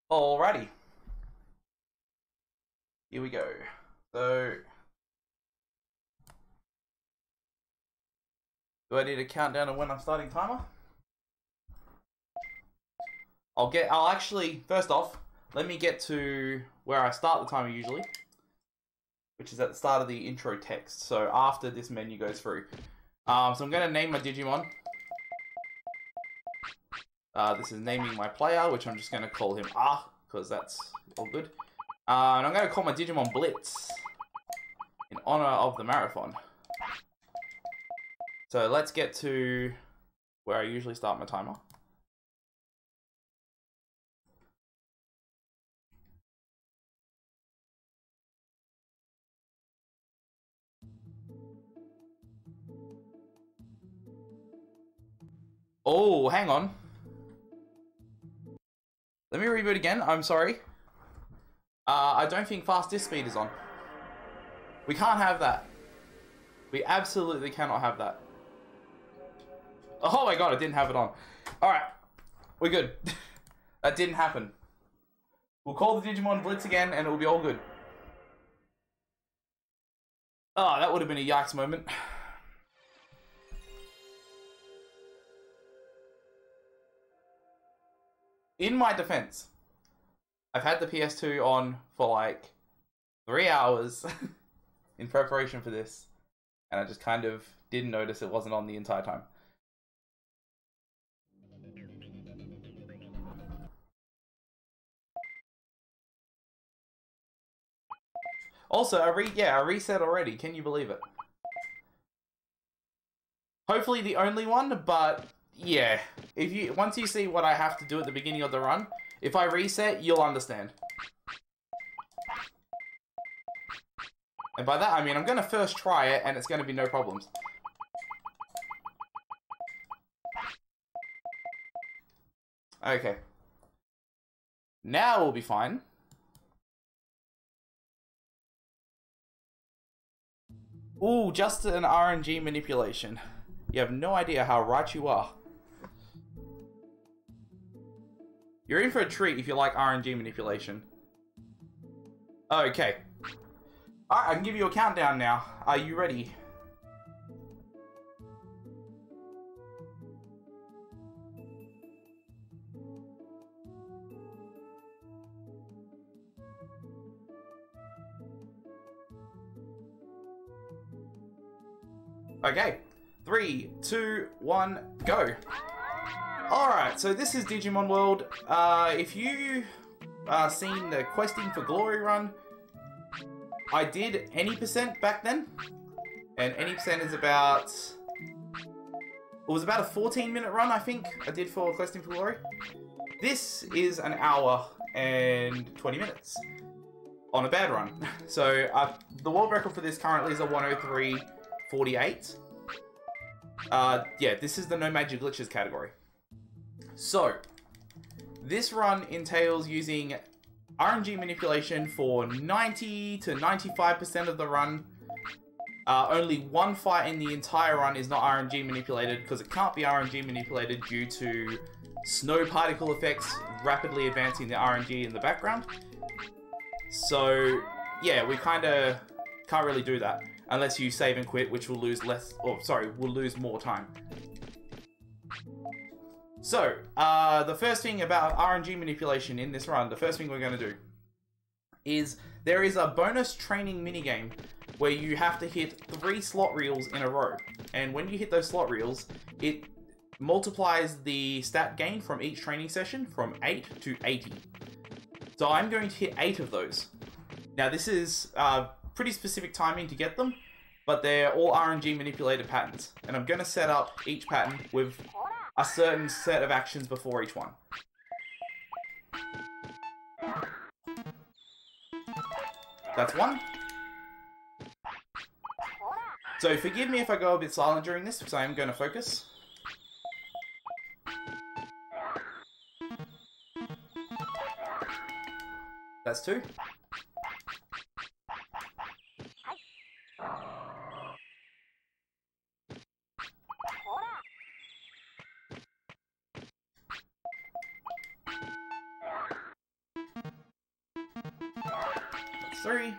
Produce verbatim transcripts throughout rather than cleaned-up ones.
Alrighty. Here we go. So, do I need a countdown of when I'm starting timer? I'll get, I'll actually, first off, let me get to where I start the timer usually, which is at the start of the intro text. So after this menu goes through. Um, so I'm going to name my Digimon. Uh, this is naming my player, which I'm just going to call him Ah, because that's all good. Uh, and I'm going to call my Digimon Blitz in honor of the marathon. So let's get to where I usually start my timer. Oh, hang on. Let me reboot again. I'm sorry. Uh, I don't think fast disk speed is on. We can't have that. We absolutely cannot have that. Oh my god, I didn't have it on. Alright. We're good. That didn't happen. We'll call the Digimon Blitz again and it'll be all good. Oh, that would have been a yikes moment. In my defense, I've had the P S two on for like three hours in preparation for this, and I just kind of didn't notice it wasn't on the entire time. Also, a re yeah, a reset already. Can you believe it? Hopefully the only one, but yeah. If you once you see what I have to do at the beginning of the run, if I reset, you'll understand. And by that I mean I'm gonna first try it and it's gonna be no problems. Okay. Now we'll be fine. Ooh, just an R N G manipulation. You have no idea how right you are. You're in for a treat if you like R N G manipulation. Okay. Alright, I can give you a countdown now. Are you ready? Okay. Three, two, one, go. Alright, so this is Digimon World. Uh, if you uh, seen the Questing for Glory run, I did any percent back then. And any percent is about... It was about a fourteen minute run, I think, I did for Questing for Glory. This is an hour and twenty minutes on a bad run. So uh, the world record for this currently is a one oh three forty-eight. Uh, yeah, this is the No Magic Glitches category. So, this run entails using R N G manipulation for ninety to ninety-five percent of the run. Uh, only one fight in the entire run is not R N G manipulated because it can't be R N G manipulated due to snow particle effects rapidly advancing the R N G in the background. So, yeah, we kind of can't really do that unless you save and quit, which will lose less, or sorry, will lose more time. So, uh, the first thing about R N G manipulation in this run, the first thing we're going to do is there is a bonus training minigame where you have to hit three slot reels in a row. And when you hit those slot reels, it multiplies the stat gain from each training session from eight to eighty. So I'm going to hit eight of those. Now this is uh, pretty specific timing to get them, but they're all R N G manipulated patterns. And I'm going to set up each pattern with a certain set of actions before each one. That's one. So forgive me if I go a bit silent during this, because I am going to focus. That's two. three.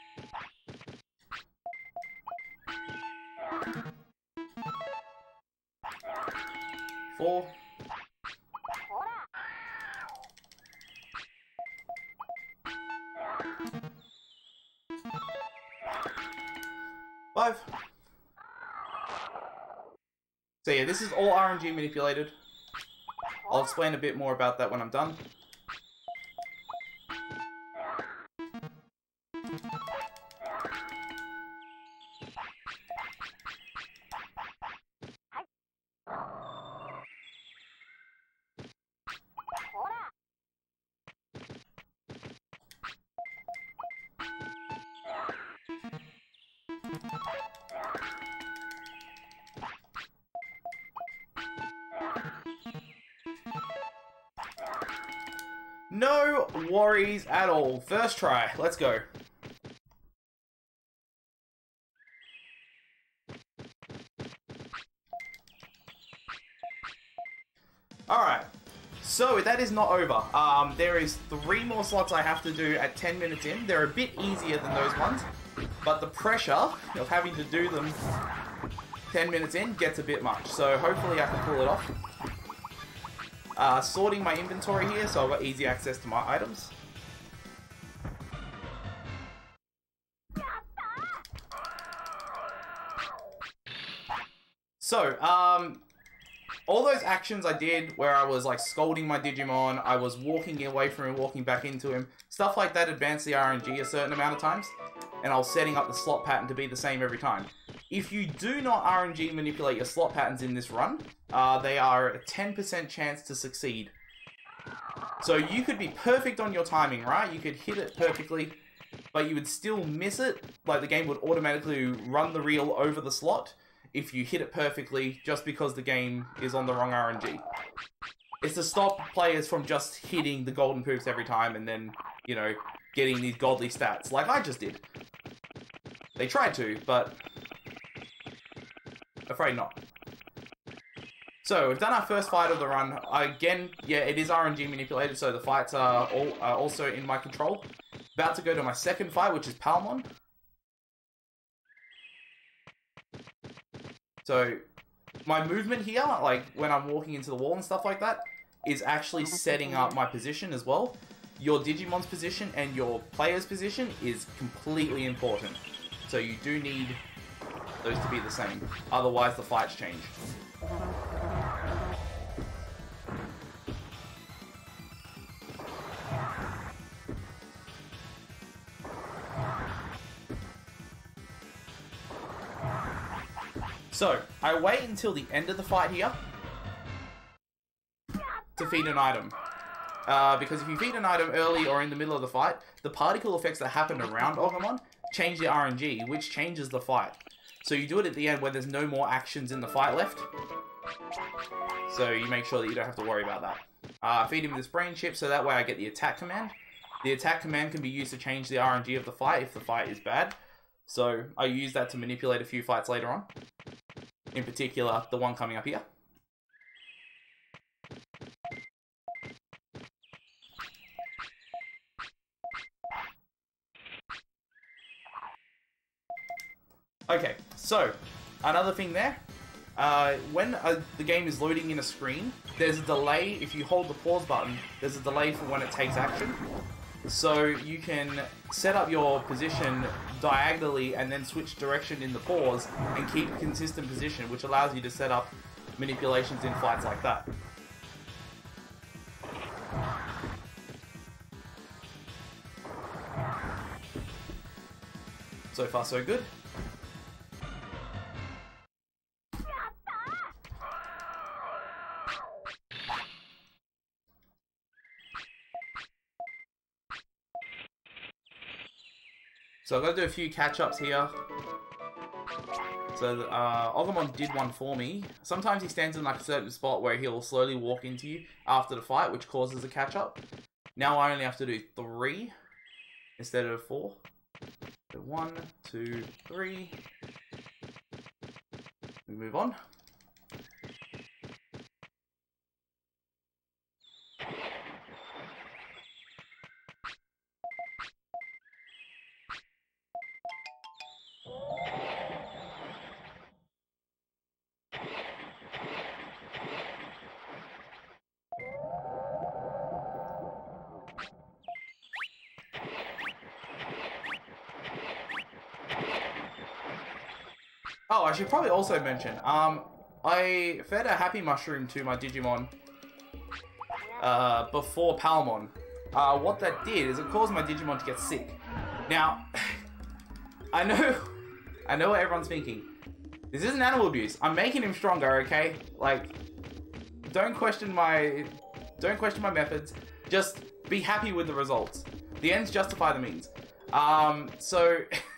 Four. Five. So yeah, this is all R N G manipulated. I'll explain a bit more about that when I'm done. No worries at all. First try. Let's go. Alright. So, that is not over. Um, there is three more slots I have to do at ten minutes in. They're a bit easier than those ones. But the pressure of having to do them ten minutes in gets a bit much. So, hopefully I can pull it off. Uh, sorting my inventory here, so I've got easy access to my items. So, um, all those actions I did where I was like scolding my Digimon, I was walking away from him, walking back into him, stuff like that advanced the R N G a certain amount of times, and I was setting up the slot pattern to be the same every time. If you do not R N G manipulate your slot patterns in this run, uh, they are a ten percent chance to succeed. So you could be perfect on your timing, right? You could hit it perfectly, but you would still miss it. Like the game would automatically run the reel over the slot if you hit it perfectly just because the game is on the wrong R N G. It's to stop players from just hitting the golden poops every time and then, you know, getting these godly stats like I just did. They tried to, but afraid not. So, we've done our first fight of the run. Again, yeah, it is R N G manipulated, so the fights are, all, are also in my control. About to go to my second fight, which is Palmon. So, my movement here, like when I'm walking into the wall and stuff like that, is actually setting up my position as well. Your Digimon's position and your player's position is completely important. So you do need those to be the same. Otherwise, the fights change. So, I wait until the end of the fight here to feed an item. Uh, because if you feed an item early or in the middle of the fight, the particle effects that happen around Agumon change the R N G, which changes the fight. So you do it at the end when there's no more actions in the fight left. So you make sure that you don't have to worry about that. Uh, feed him this brain chip so that way I get the attack command. The attack command can be used to change the R N G of the fight if the fight is bad. So I use that to manipulate a few fights later on. In particular, the one coming up here. Okay, so, another thing there. Uh, when uh, the game is loading in a screen, there's a delay. If you hold the pause button, there's a delay for when it takes action. So you can set up your position diagonally and then switch direction in the pause and keep a consistent position, which allows you to set up manipulations in fights like that. So far, so good. So I've got to do a few catch-ups here. So uh, Agumon did one for me. Sometimes he stands in like a certain spot where he'll slowly walk into you after the fight, which causes a catch-up. Now I only have to do three instead of four. So one, two, three. We move on. Oh, I should probably also mention, um, I fed a Happy Mushroom to my Digimon uh, before Palmon. Uh, what that did is it caused my Digimon to get sick. Now, I know, I know what everyone's thinking. This isn't animal abuse. I'm making him stronger, okay? Like, don't question my, don't question my methods. Just be happy with the results. The ends justify the means. Um, so,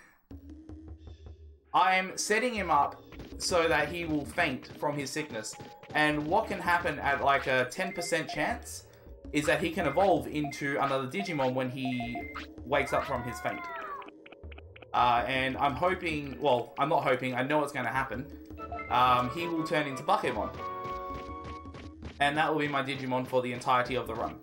I'm setting him up so that he will faint from his sickness. And what can happen at like a ten percent chance is that he can evolve into another Digimon when he wakes up from his faint. Uh, and I'm hoping, well, I'm not hoping, I know it's going to happen. Um, he will turn into Bakemon. And that will be my Digimon for the entirety of the run.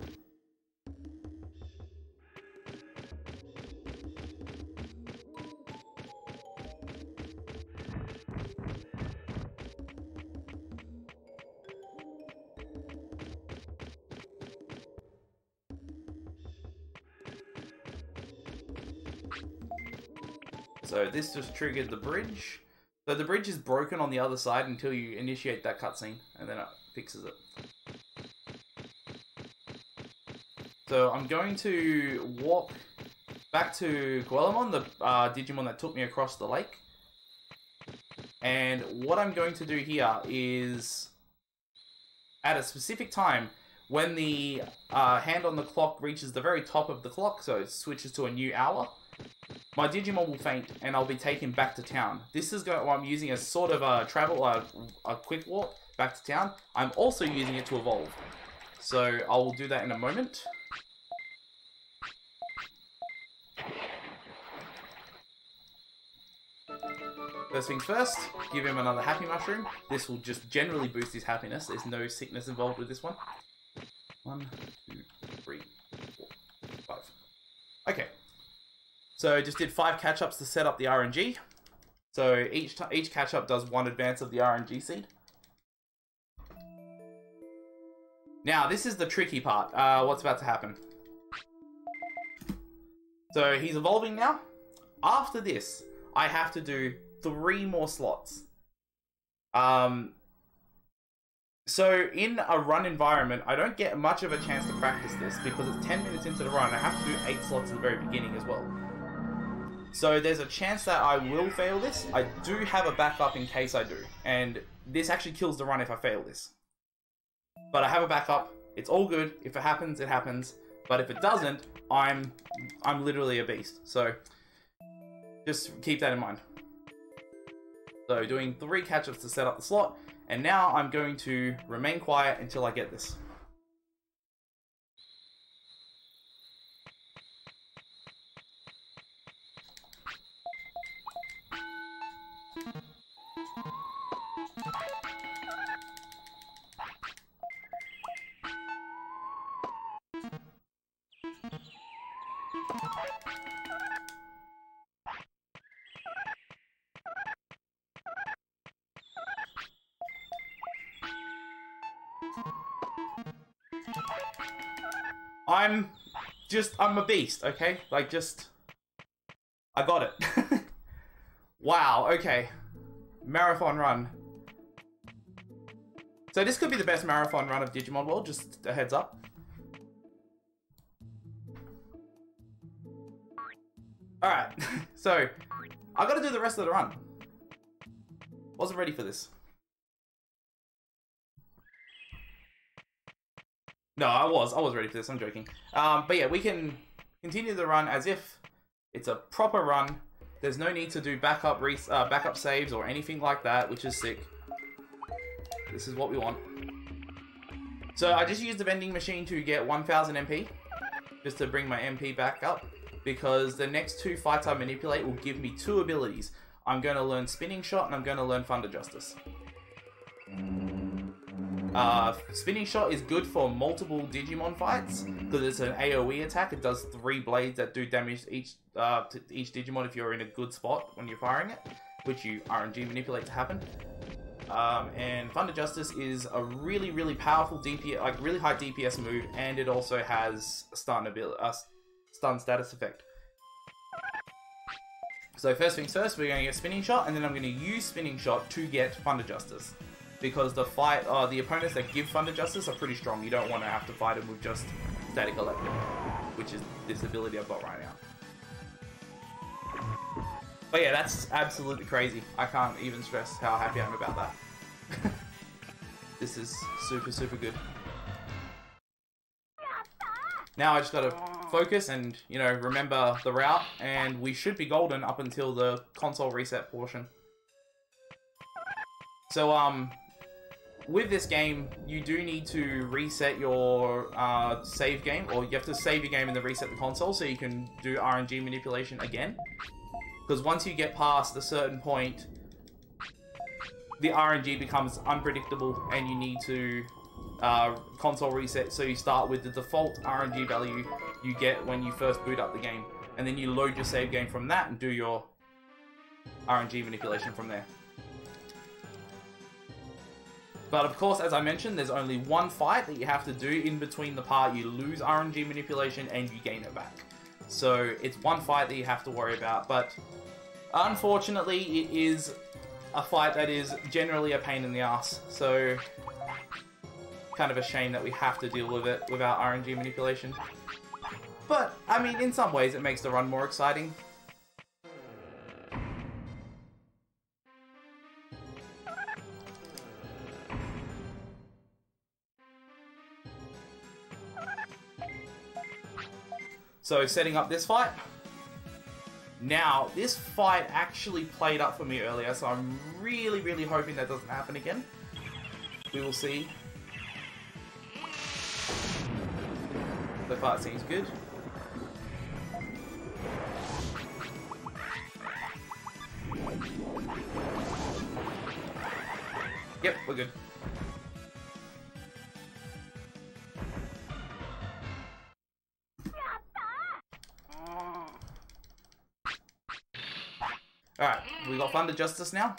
So this just triggered the bridge. So the bridge is broken on the other side until you initiate that cutscene, and then it fixes it. So I'm going to walk back to Guillemon, the uh, Digimon that took me across the lake. And what I'm going to do here is, at a specific time, when the uh, hand on the clock reaches the very top of the clock, so it switches to a new hour, my Digimon will faint, and I'll be taken back to town. This is going, what I'm using as sort of a travel, uh, a quick walk back to town. I'm also using it to evolve. So I will do that in a moment. First things first, give him another Happy Mushroom. This will just generally boost his happiness. There's no sickness involved with this one. One, two, three, four, five. Okay. So just did five catch-ups to set up the R N G. So each each catch-up does one advance of the R N G seed. Now, this is the tricky part. Uh, what's about to happen? So he's evolving now. After this, I have to do three more slots. Um, so in a run environment, I don't get much of a chance to practice this because it's ten minutes into the run. I have to do eight slots at the very beginning as well. So there's a chance that I will fail this. I do have a backup in case I do. And this actually kills the run if I fail this. But I have a backup. It's all good. If it happens, it happens. But if it doesn't, I'm I'm literally a beast. So just keep that in mind. So doing three catch-ups to set up the slot. And now I'm going to remain quiet until I get this. I'm just, I'm a beast, okay? Like, just, I got it. Wow, okay. Marathon run. So this could be the best marathon run of Digimon World, just a heads up. Alright, so, I gotta do the rest of the run. Wasn't ready for this. No, I was. I was ready for this. I'm joking. Um, but yeah, we can continue the run as if it's a proper run. There's no need to do backup re uh, backup saves or anything like that, which is sick. This is what we want. So I just used the vending machine to get one thousand M P, just to bring my M P back up, because the next two fights I manipulate will give me two abilities. I'm going to learn Spinning Shot and I'm going to learn Thunder Justice. Uh, Spinning Shot is good for multiple Digimon fights because it's an AoE attack. It does three blades that do damage to each uh, to each Digimon if you're in a good spot when you're firing it, which you R N G manipulate to happen. Um, and Thunder Justice is a really, really powerful D P S, like really high D P S move, and it also has stun ability, uh, stun status effect. So first things first, we're going to get Spinning Shot, and then I'm going to use Spinning Shot to get Thunder Justice. Because the fight, uh, the opponents that give Thunder Justice are pretty strong. You don't want to have to fight them with just Static Electric, which is this ability I've got right now. But yeah, that's absolutely crazy. I can't even stress how happy I am about that. This is super, super good. Now I just gotta focus and, you know, remember the route, and we should be golden up until the console reset portion. So, um, with this game, you do need to reset your uh, save game, or you have to save your game and then reset the console so you can do R N G manipulation again. Because once you get past a certain point, the R N G becomes unpredictable and you need to uh, console reset. So you start with the default R N G value you get when you first boot up the game. And then you load your save game from that and do your R N G manipulation from there. But of course, as I mentioned, there's only one fight that you have to do in between the part you lose R N G manipulation and you gain it back. So it's one fight that you have to worry about, but unfortunately it is a fight that is generally a pain in the ass. So kind of a shame that we have to deal with it without R N G manipulation. But, I mean, in some ways it makes the run more exciting. So, setting up this fight. Now, this fight actually played up for me earlier, so I'm really, really hoping that doesn't happen again. We will see. So far, it seems good. Yep, we're good. Alright, we got Thunder Justice now.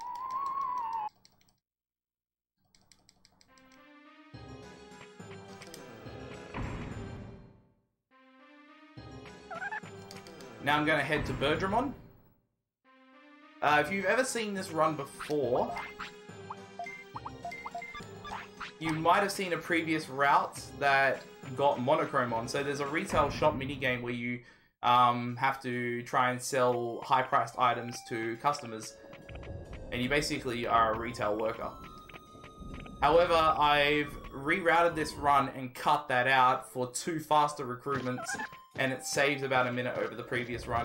Now I'm going to head to Birdramon. Uh, if you've ever seen this run before, you might have seen a previous route that got Monochrome on. So there's a retail shop minigame where you um, have to try and sell high-priced items to customers. And you basically are a retail worker. However, I've rerouted this run and cut that out for two faster recruitments, and it saves about a minute over the previous run.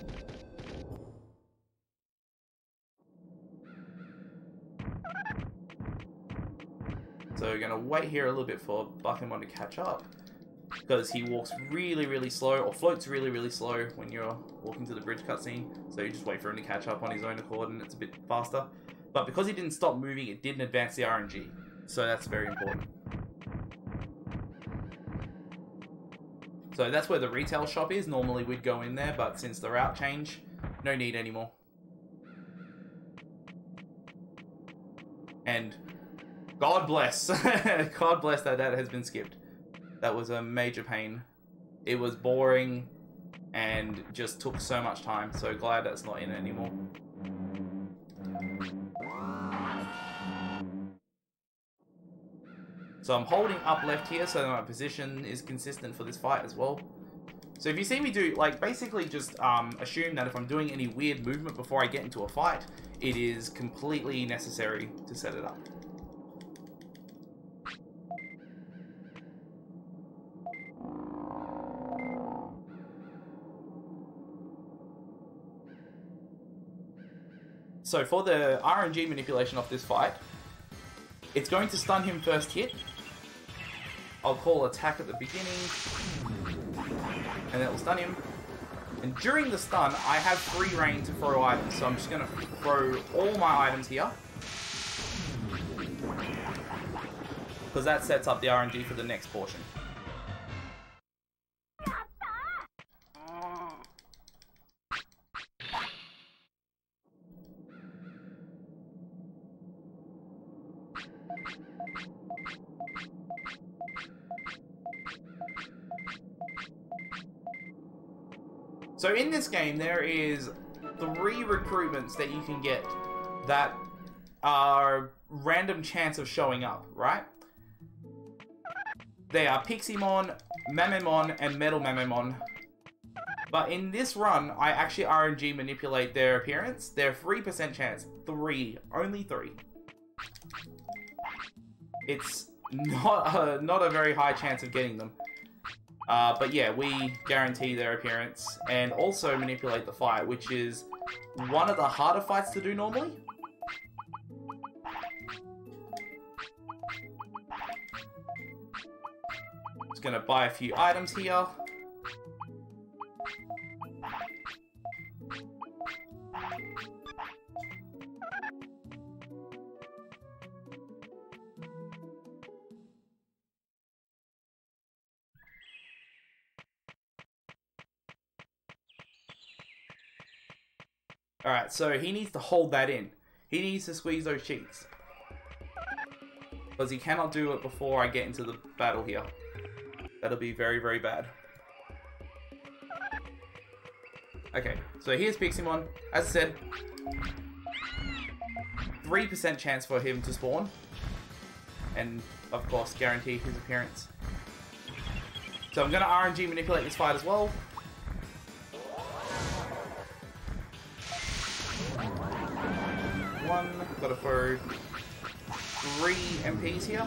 So we're going to wait here a little bit for Buckemon to catch up, because he walks really, really slow, or floats really, really slow when you're walking to the bridge cutscene. So you just wait for him to catch up on his own accord, and it's a bit faster. But because he didn't stop moving, it didn't advance the R N G. So that's very important. So that's where the retail shop is. Normally we'd go in there, but since the route change, no need anymore. And God bless. God bless that that has been skipped. That was a major pain. It was boring and just took so much time. So glad that's not in it anymore. So I'm holding up left here so that my position is consistent for this fight as well. So if you see me do, like, basically just um, assume that if I'm doing any weird movement before I get into a fight, it is completely necessary to set it up. So for the R N G manipulation of this fight, it's going to stun him first hit. I'll call attack at the beginning, and then it will stun him. And during the stun, I have free reign to throw items, so I'm just going to throw all my items here, because that sets up the R N G for the next portion. So in this game, there is three recruitments that you can get that are random chance of showing up, right? They are Piximon, Mamemon, and Metal Mamemon. But in this run, I actually R N G manipulate their appearance. They're three percent chance. Three. Only three. It's not a, not a very high chance of getting them. Uh, but yeah, we guarantee their appearance and also manipulate the fight, which is one of the harder fights to do normally. Just gonna buy a few items here. Alright, so he needs to hold that in. He needs to squeeze those cheeks. Because he cannot do it before I get into the battle here. That'll be very, very bad. Okay, so here's Piximon. As I said, three percent chance for him to spawn. And, of course, guarantee his appearance. So I'm going to R N G manipulate this fight as well. One, got to throw three M Ps here.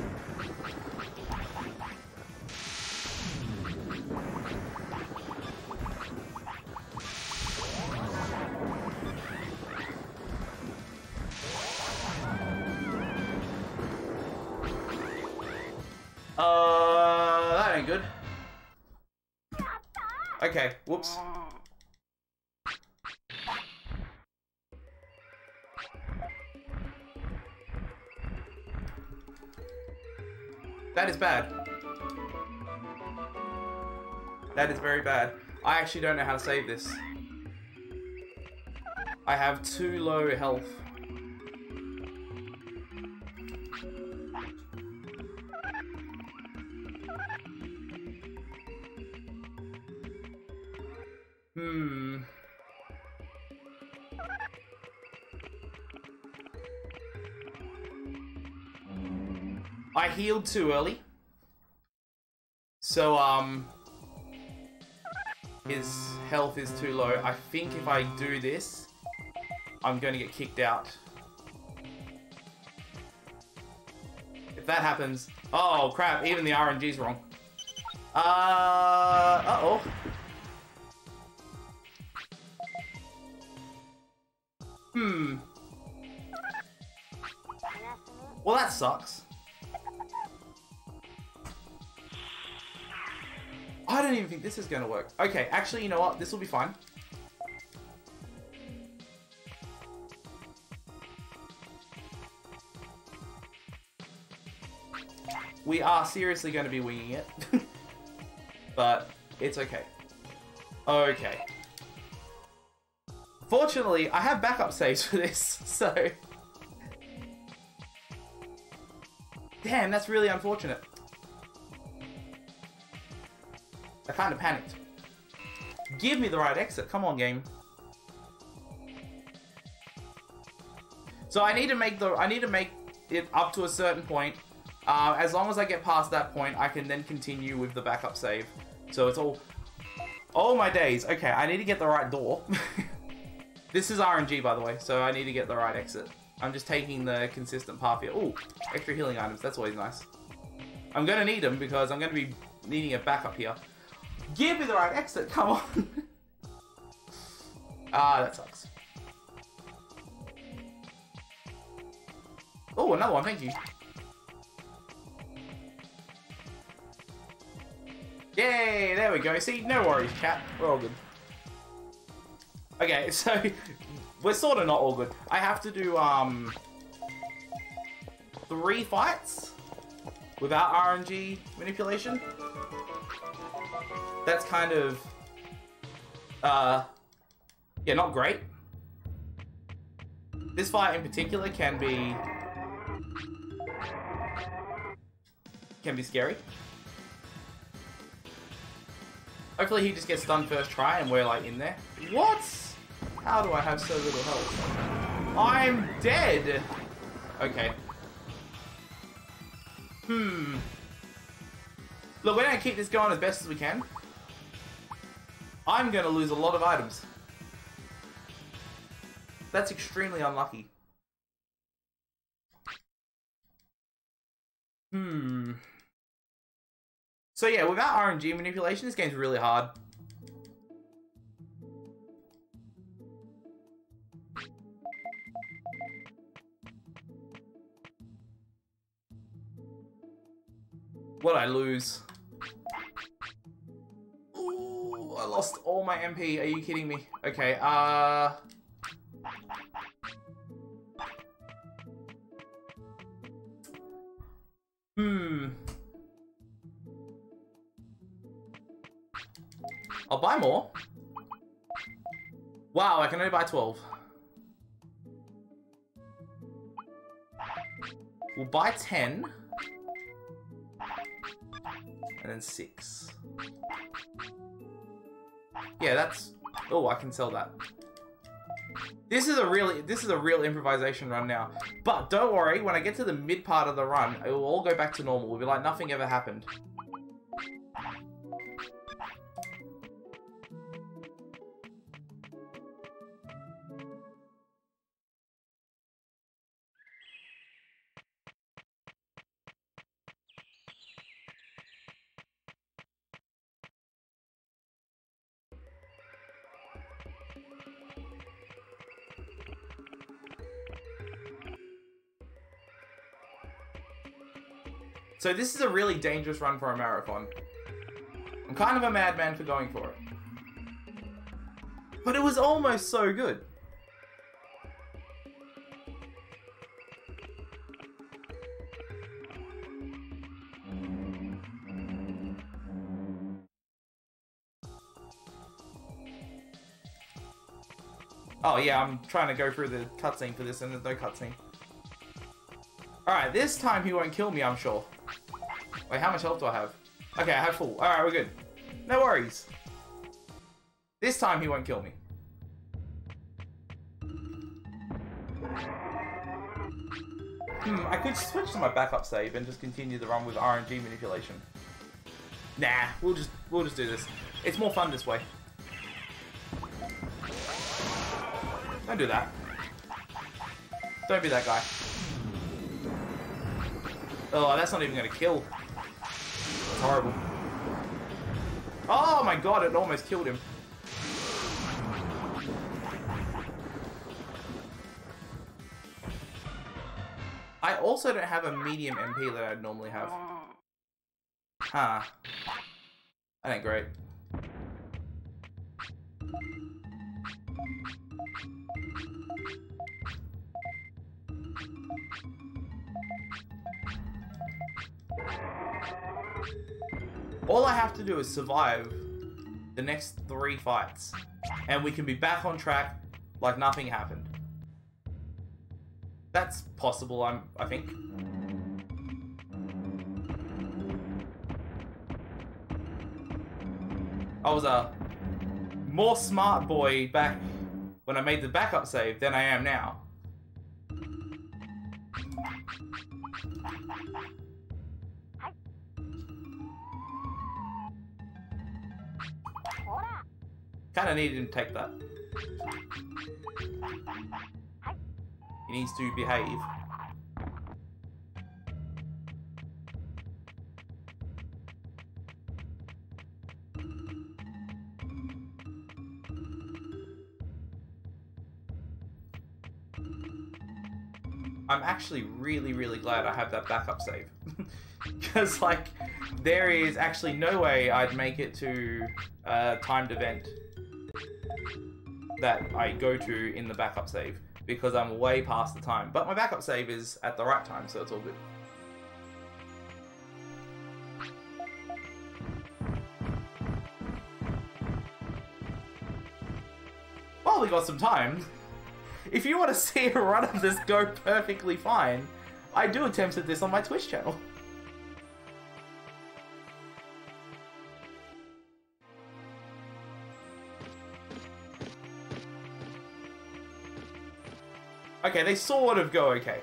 Uh, that ain't good. Okay, whoops. That is bad. That is very bad. I actually don't know how to save this. I have too low health. Hmm. I healed too early. So, um... his health is too low. I think if I do this, I'm going to get kicked out. If that happens... Oh, crap. Even the R N G's wrong. Uh... Uh-oh. Hmm. Well, that sucks. I don't even think this is going to work. Okay, actually, you know what? This will be fine. We are seriously going to be winging it. But it's okay. Okay. Fortunately, I have backup saves for this, so... Damn, that's really unfortunate. I kind of panicked. Give me the right exit. Come on, game. So I need to make the I need to make it up to a certain point. Uh, as long as I get past that point, I can then continue with the backup save. So it's all... Oh my days. Okay, I need to get the right door. This is R N G, by the way, so I need to get the right exit. I'm just taking the consistent path here. Ooh, extra healing items. That's always nice. I'm going to need them because I'm going to be needing a backup here. Give me the right exit, come on. Ah, that sucks. Oh, another one, thank you. Yay, there we go. See, no worries, chat. We're all good. Okay, so we're sort of not all good. I have to do um three fights without R N G manipulation. That's kind of, uh, yeah, not great. This fight in particular can be, can be scary. Hopefully he just gets stunned first try and we're like in there. What? How do I have so little health? I'm dead! Okay. Hmm. Look, we're gonna keep this going as best as we can. I'm gonna lose a lot of items. That's extremely unlucky. Hmm. So yeah, without R N G manipulation, this game's really hard. What'd I lose? Ooh, I lost all my M P. Are you kidding me? Okay, uh... Hmm. I'll buy more. Wow, I can only buy twelve. We'll buy ten. And then six. Yeah, that's... Oh, I can sell that. This is a really, this is a real improvisation run now. But don't worry, when I get to the mid part of the run, it will all go back to normal. We'll be like nothing ever happened. So this is a really dangerous run for a marathon. I'm kind of a madman for going for it. But it was almost so good. Oh yeah, I'm trying to go through the cutscene for this and there's no cutscene. Alright, this time he won't kill me, I'm sure. Wait, how much health do I have? Okay, I have full. Alright, we're good. No worries. This time he won't kill me. Hmm, I could switch to my backup save and just continue the run with R N G manipulation. Nah, we'll just we'll just do this. It's more fun this way. Don't do that. Don't be that guy. Oh, that's not even gonna kill. It's horrible. Oh my god, it almost killed him. I also don't have a medium M P that I'd normally have. Huh. That ain't great. All I have to do is survive the next three fights, and we can be back on track like nothing happened. That's possible, I'm, I think. I was a more smart boy back when I made the backup save than I am now. Kinda needed him to take that. He needs to behave. I'm actually really, really glad I have that backup save. Because, like, there is actually no way I'd make it to a timed event that I go to in the backup save, because I'm way past the time. But my backup save is at the right time, so it's all good. Well, we got some time. If you want to see a run of this go perfectly fine, I do attempts at this on my Twitch channel. Okay, they sort of go okay.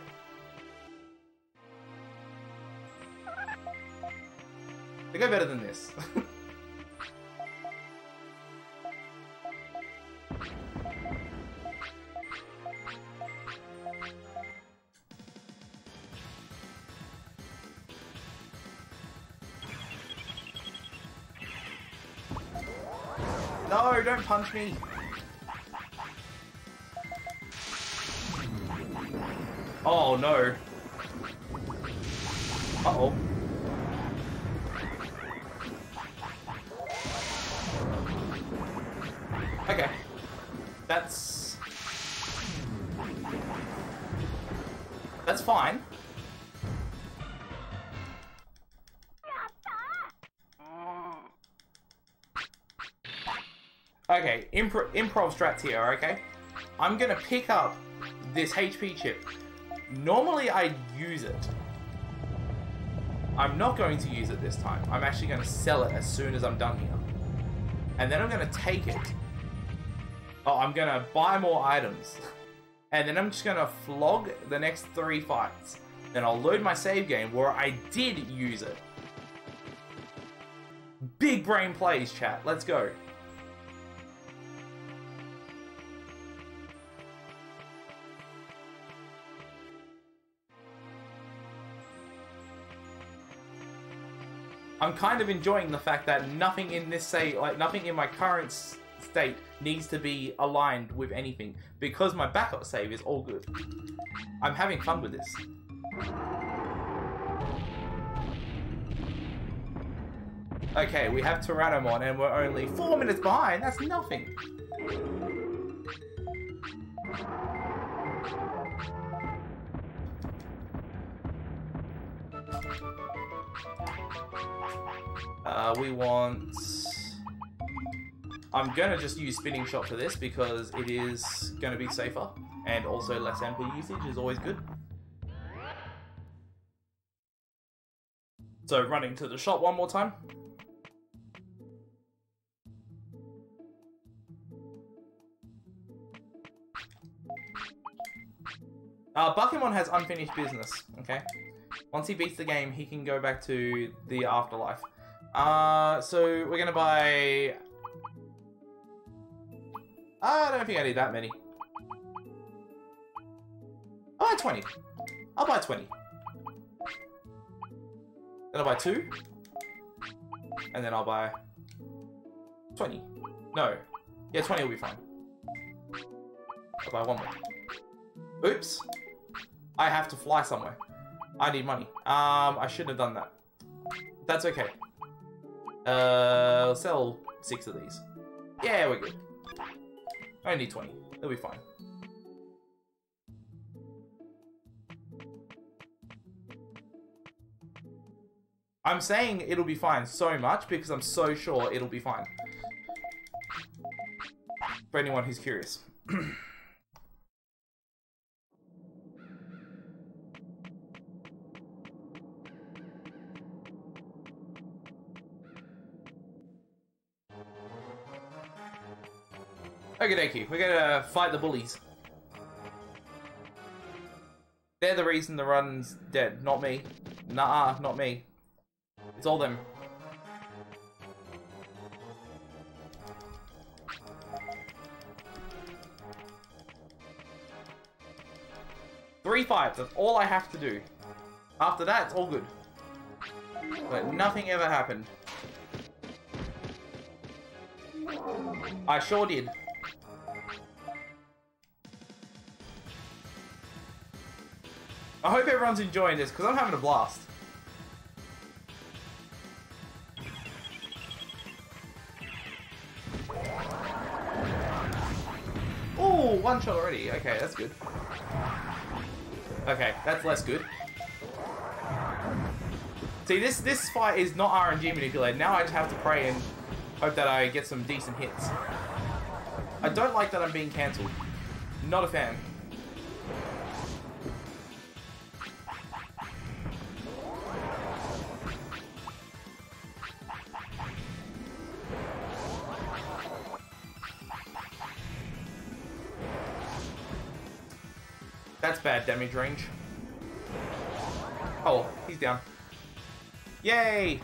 They go better than this. No, don't punch me. Oh no. Uh-oh. Okay. That's... That's fine. Okay, impro improv strats here, okay? I'm gonna pick up this H P chip. Normally I'd use it. I'm not going to use it this time. I'm actually going to sell it as soon as I'm done here. And then I'm going to take it. Oh, I'm going to buy more items. And then I'm just going to flog the next three fights. Then I'll load my save game where I did use it. Big brain plays, chat. Let's go. I'm kind of enjoying the fact that nothing in this say like nothing in my current state needs to be aligned with anything because my backup save is all good. I'm having fun with this. Okay, we have Tyrannomon and we're only four minutes behind. That's nothing. Uh, we want... I'm gonna just use Spinning Shot for this because it is gonna be safer and also less M P usage is always good. So running to the shop one more time. Uh, Buckemon has unfinished business, okay? Once he beats the game, he can go back to the afterlife. Uh, so we're gonna buy... I don't think I need that many. I'll buy twenty. I'll buy twenty. Then I'll buy two. And then I'll buy... twenty. No. Yeah, twenty will be fine. I'll buy one more. Oops. I have to fly somewhere. I need money. Um, I shouldn't have done that. That's okay. Uh, I'll sell six of these. Yeah, we're good. I only need twenty. It'll be fine. I'm saying it'll be fine so much because I'm so sure it'll be fine. For anyone who's curious. Okie dokie, we're gonna fight the bullies. They're the reason the run's dead, not me. Nah, not me. It's all them. Three fights, that's all I have to do. After that, it's all good. But nothing ever happened. I sure did. I hope everyone's enjoying this, because I'm having a blast. Oh, one shot already. Okay, that's good. Okay, that's less good. See, this, this fight is not R N G manipulated. Now I just have to pray and hope that I get some decent hits. I don't like that I'm being cancelled. Not a fan. That's bad damage range. Oh, he's down. Yay!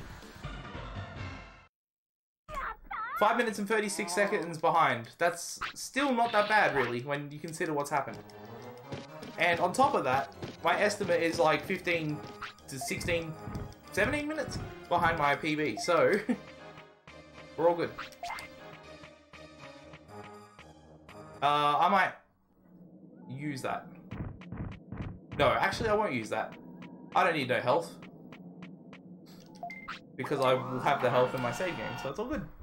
Five minutes and thirty-six seconds behind. That's still not that bad, really, when you consider what's happened. And on top of that, my estimate is like fifteen to sixteen, seventeen minutes behind my P B. So, we're all good. Uh, I might use that. No, actually I won't use that. I don't need no health. Because I will have the health in my save game, so it's all good.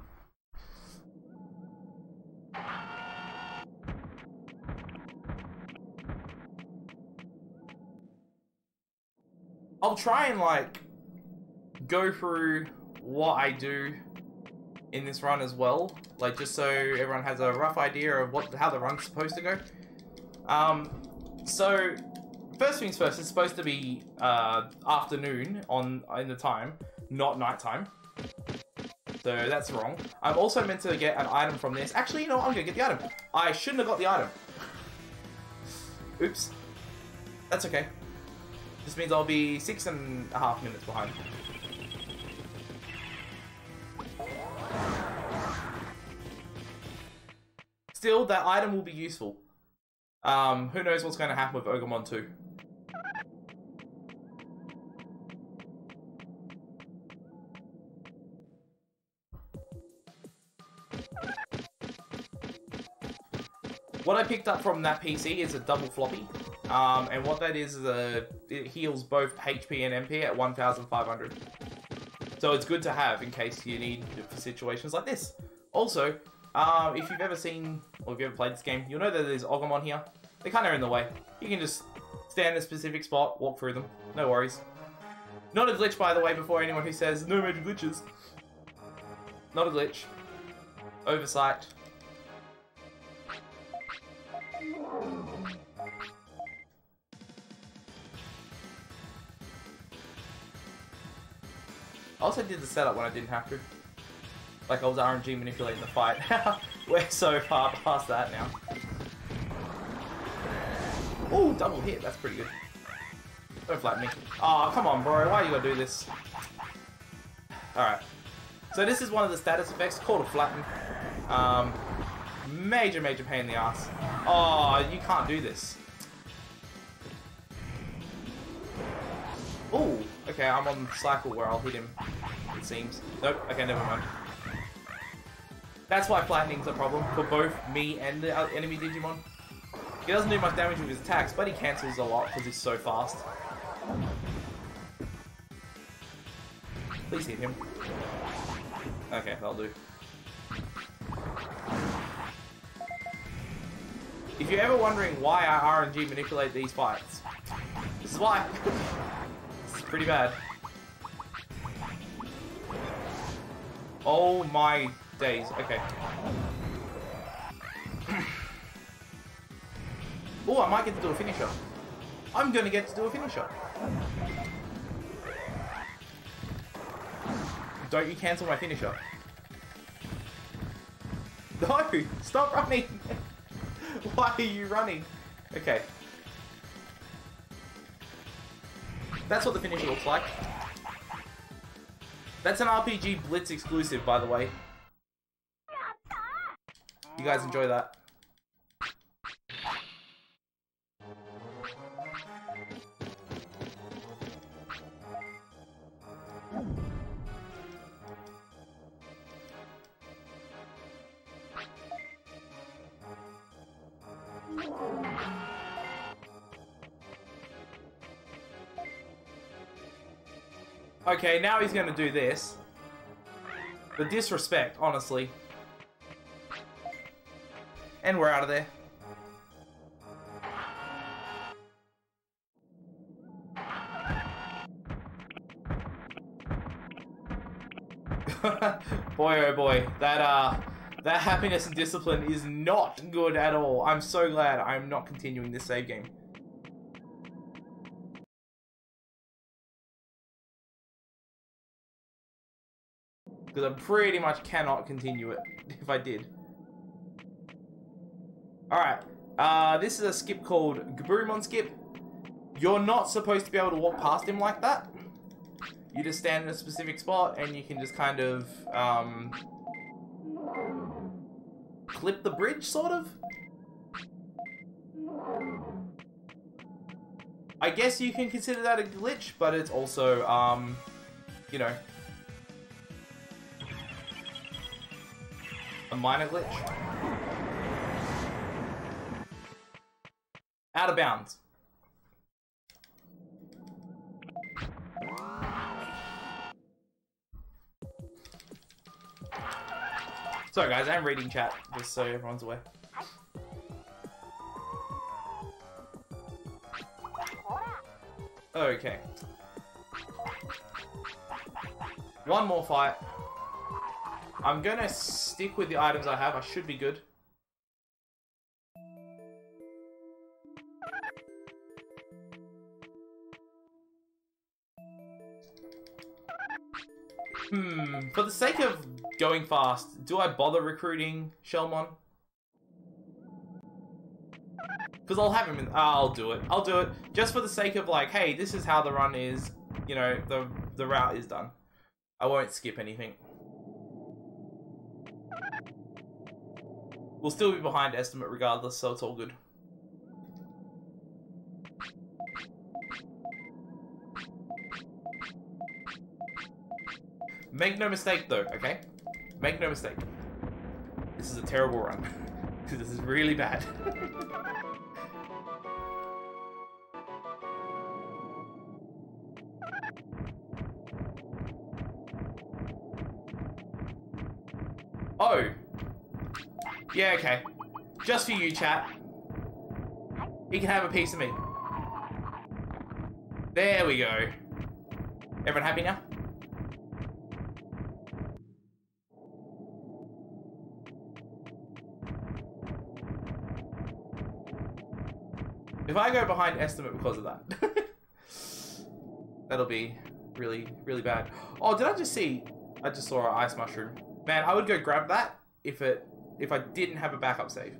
I'll try and like go through what I do in this run as well, like just so everyone has a rough idea of what how the run's supposed to go. Um, so first things first, it's supposed to be uh, afternoon on in the time, not nighttime. So that's wrong. I'm also meant to get an item from this. Actually, you know what? I'm gonna get the item. I shouldn't have got the item. Oops. That's okay. This means I'll be six and a half minutes behind. Still, that item will be useful. Um, who knows what's going to happen with Ogremon two. What I picked up from that P C is a double floppy. Um, and what that is, is a, it heals both H P and M P at one thousand five hundred. So it's good to have in case you need it for situations like this. Also, um, if you've ever seen, or if you've ever played this game, you'll know that there's Ogremon here. They're kind of in the way. You can just stand in a specific spot, walk through them. No worries. Not a glitch, by the way, before anyone who says, no major glitches. Not a glitch. Oversight. I also did the setup when I didn't have to. Like I was R N G manipulating the fight. We're so far past that now. Ooh, double hit. That's pretty good. Don't flatten me. Oh, come on, bro. Why you gotta do this? Alright. So this is one of the status effects called a flatten. Um, major, major pain in the ass. Oh, you can't do this. Ooh. Okay, I'm on the cycle where I'll hit him, it seems. Nope, okay, never mind. That's why flattening's a problem for both me and the enemy Digimon. He doesn't do much damage with his attacks, but he cancels a lot because he's so fast. Please hit him. Okay, that'll do. If you're ever wondering why I R N G manipulate these fights, this is why. Pretty bad. Oh my days. Okay. Oh, I might get to do a finisher. I'm gonna get to do a finisher. Don't you cancel my finisher. No! Stop running! Why are you running? Okay. That's what the finisher looks like. That's an R P G Blitz exclusive, by the way. You guys enjoy that. Okay, now he's gonna do this. The disrespect, honestly. And we're out of there. Boy, oh boy, that uh, that happiness and discipline is not good at all. I'm so glad I'm not continuing this save game. Because I pretty much cannot continue it if I did. Alright, Uh, this is a skip called Gaburumon Skip. You're not supposed to be able to walk past him like that. You just stand in a specific spot and you can just kind of um, clip the bridge, sort of. I guess you can consider that a glitch, but it's also, um, you know, a minor glitch. Out of bounds. Sorry guys, I'm reading chat, just so everyone's aware. Okay. One more fight. I'm gonna stick with the items I have. I should be good. Hmm. For the sake of going fast, do I bother recruiting Shellmon? Because I'll have him in... Oh, I'll do it. I'll do it. Just for the sake of like, hey, this is how the run is. You know, the, the route is done. I won't skip anything. We'll still be behind estimate regardless, so it's all good. Make no mistake though, okay? Make no mistake. This is a terrible run. This is really bad. Oh. Yeah, okay. Just for you, chat. You can have a piece of me. There we go. Everyone happy now? If I go behind estimate because of that, that'll be really, really bad. Oh, did I just see? I just saw an ice mushroom. Man, I would go grab that if it if I didn't have a backup save.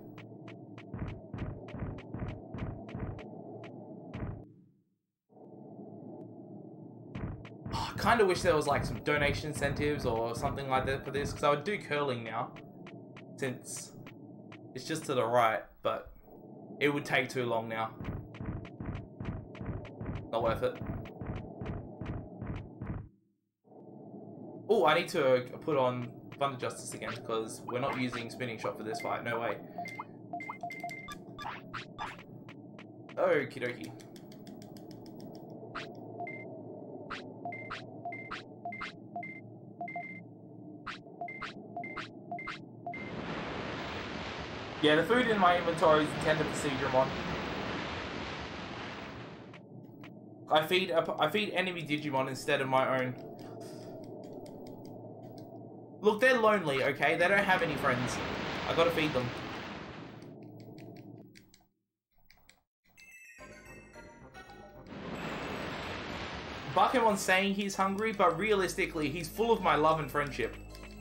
Oh, I kind of wish there was like some donation incentives or something like that for this, because I would do curling now, since it's just to the right, but it would take too long now. Not worth it. Oh, I need to put on Thunder Justice again, because we're not using Spinning Shot for this fight. No way. Okie dokie. Yeah, the food in my inventory is intended for Seedramon. I feed I feed enemy Digimon instead of my own. Look, they're lonely, okay? They don't have any friends. I gotta feed them. Bakemon's saying he's hungry, but realistically, he's full of my love and friendship.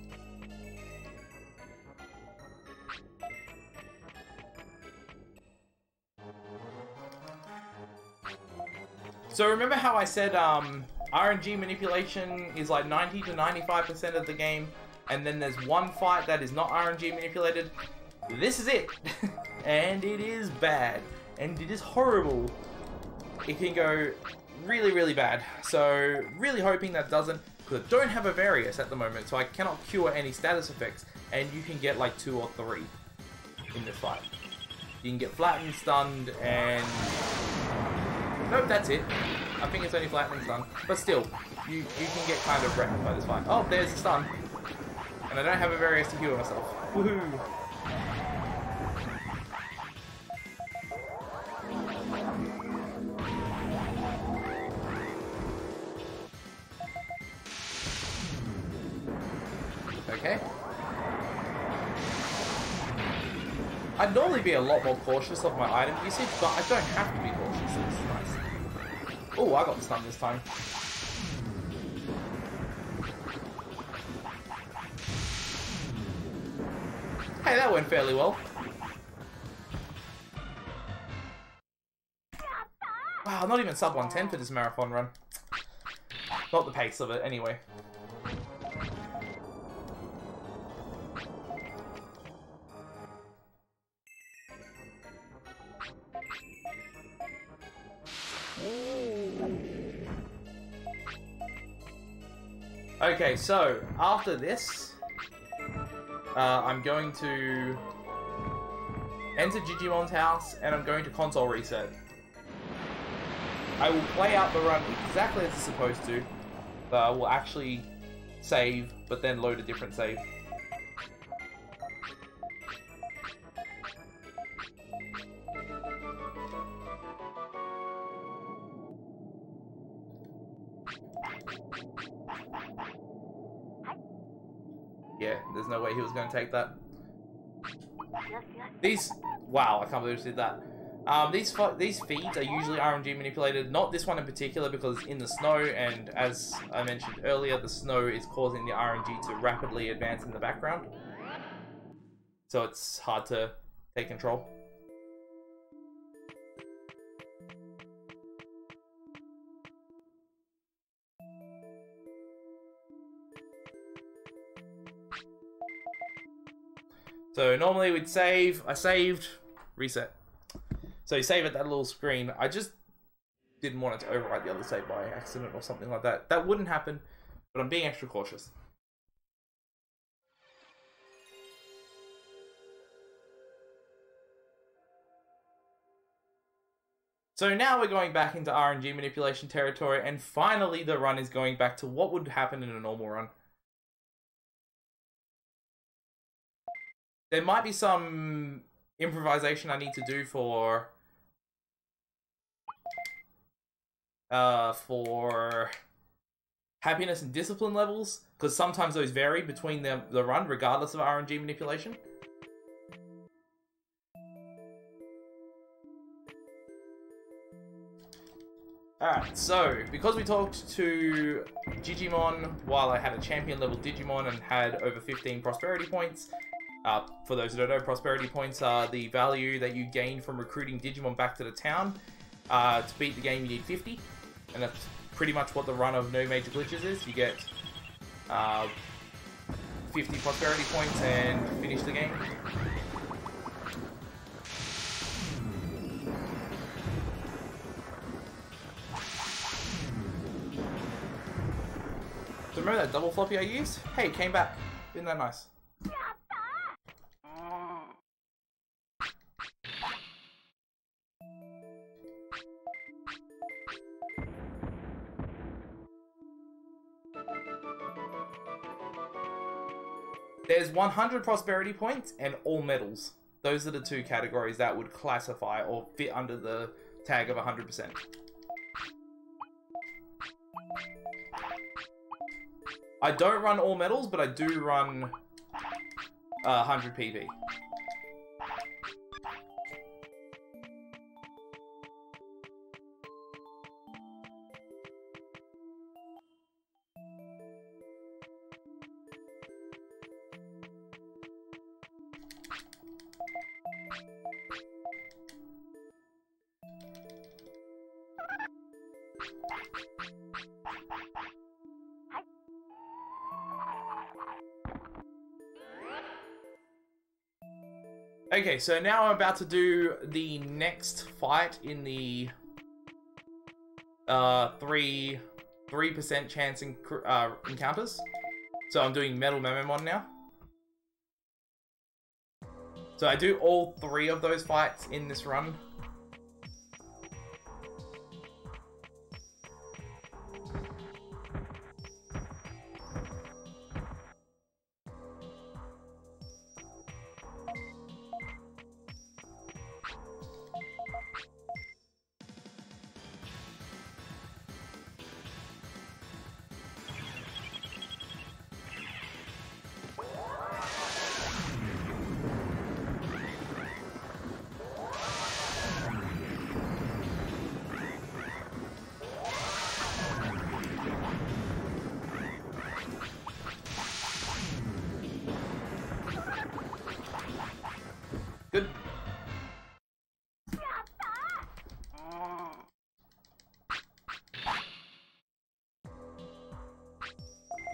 So remember how I said um, R N G manipulation is like ninety to ninety-five percent of the game, and then there's one fight that is not R N G manipulated? This is it! And it is bad. And it is horrible. It can go really, really bad. So, really hoping that doesn't, because I don't have a Varius at the moment, so I cannot cure any status effects, and you can get like two or three in this fight. You can get flattened, stunned, and... Nope, that's it. I think it's only flattening stun. But still, you, you can get kind of wrecked by this fight. Oh, there's the stun. And I don't have a Varius to heal myself. Woohoo! Okay. I'd normally be a lot more cautious of my item usage, but I don't have to be cautious. It's nice. Oh, I got the stun this time. Hey, that went fairly well. Ah, not even sub one ten for this marathon run. Not the pace of it, anyway. Okay, so after this, uh, I'm going to enter Gigimon's house and I'm going to console reset. I will play out the run exactly as it's supposed to, but I will actually save, but then load a different save. Yeah, there's no way he was going to take that. These... Wow, I can't believe I did that. Um, these these feeds are usually R N G manipulated. Not this one in particular because in the snow, and as I mentioned earlier, the snow is causing the R N G to rapidly advance in the background. So it's hard to take control. So normally we'd save, I saved, reset. So you save at that little screen. I just didn't want it to overwrite the other save by accident or something like that. That wouldn't happen, but I'm being extra cautious. So now we're going back into R N G manipulation territory, and finally the run is going back to what would happen in a normal run. There might be some improvisation I need to do for uh, for happiness and discipline levels, because sometimes those vary between the, the run regardless of R N G manipulation. Alright, so, because we talked to Digimon while I had a champion level Digimon and had over fifteen prosperity points, uh, for those who don't know, prosperity points are the value that you gain from recruiting Digimon back to the town. Uh, to beat the game you need fifty, and that's pretty much what the run of No Major Glitches is. You get uh, fifty prosperity points and finish the game. So remember that double floppy I used? Hey, it came back. Isn't that nice? There's one hundred prosperity points and all medals. Those are the two categories that would classify or fit under the tag of one hundred percent. I don't run all medals, but I do run uh, one hundred P P. Okay, so now I'm about to do the next fight in the uh, three three percent chance in, uh, encounters. So I'm doing Metal Mememon now. So I do all three of those fights in this run.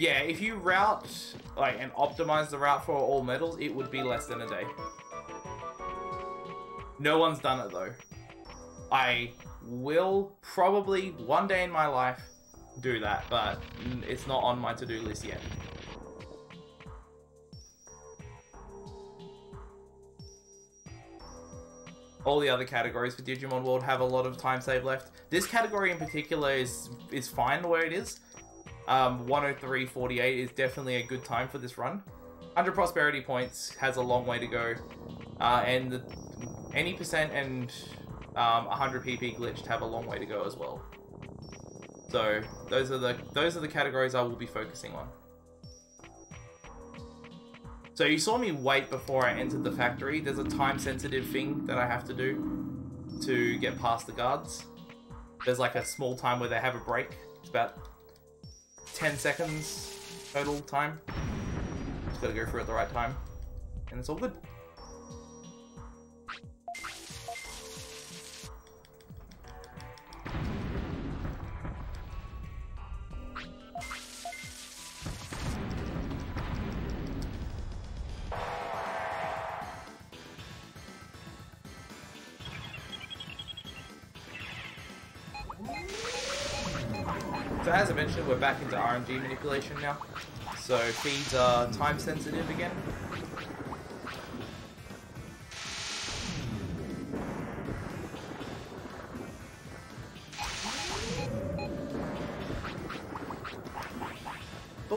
Yeah, if you route, like, and optimize the route for all medals, it would be less than a day. No one's done it, though. I will probably, one day in my life, do that, but it's not on my to-do list yet. All the other categories for Digimon World have a lot of time save left. This category in particular is is fine the way it is. Um, one oh three forty-eight is definitely a good time for this run. one hundred prosperity points has a long way to go. Uh, and the, any percent and um, one hundred P P glitched have a long way to go as well. So those are the those are the categories I will be focusing on. So you saw me wait before I entered the factory. There's a time-sensitive thing that I have to do to get past the guards. There's like a small time where they have a break. It's about ten seconds total time. Just gotta go through at the right time. And it's all good. So as I mentioned, we're back into R N G manipulation now. So feeds are time sensitive again. Oh.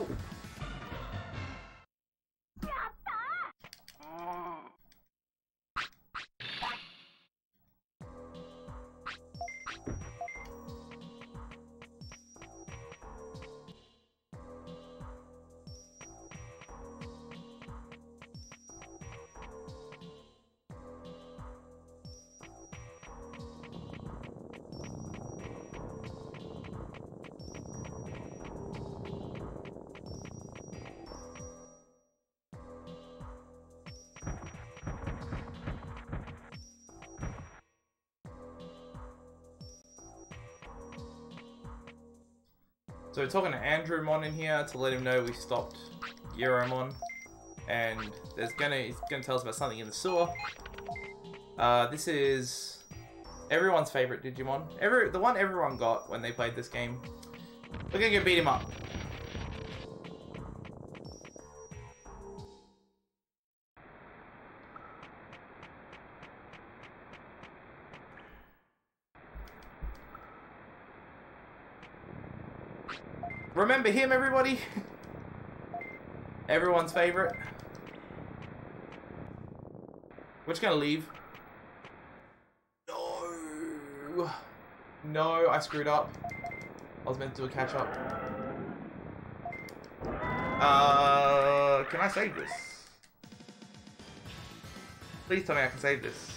So we're talking to Andrewmon in here to let him know we stopped Euromon, and there's gonna he's gonna tell us about something in the sewer. Uh, this is everyone's favorite Digimon, every the one everyone got when they played this game. We're gonna go beat him up. Remember him, everybody? Everyone's favorite. We're just gonna leave. No. No, I screwed up. I was meant to do a catch up. Uh, can I save this? Please tell me I can save this.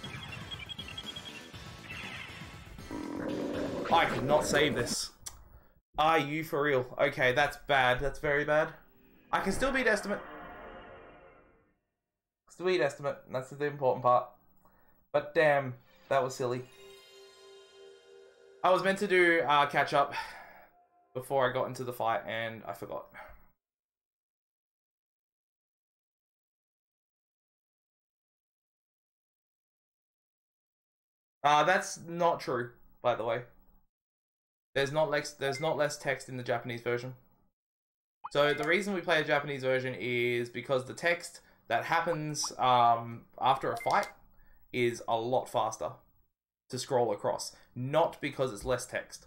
I cannot save this. Are you for real? Okay, that's bad. That's very bad. I can still beat Estimate. Still beat Estimate. That's the important part. But damn, that was silly. I was meant to do uh, catch up before I got into the fight, and I forgot. Uh, that's not true, by the way. There's not less there's not less text in the Japanese version. So the reason we play a Japanese version is because the text that happens um, after a fight is a lot faster to scroll across, not because it's less text.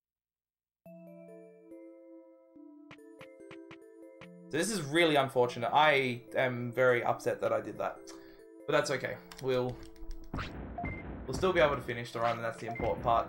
So this is really unfortunate. I am very upset that I did that, but that's okay. We'll we'll still be able to finish the run, and that's the important part.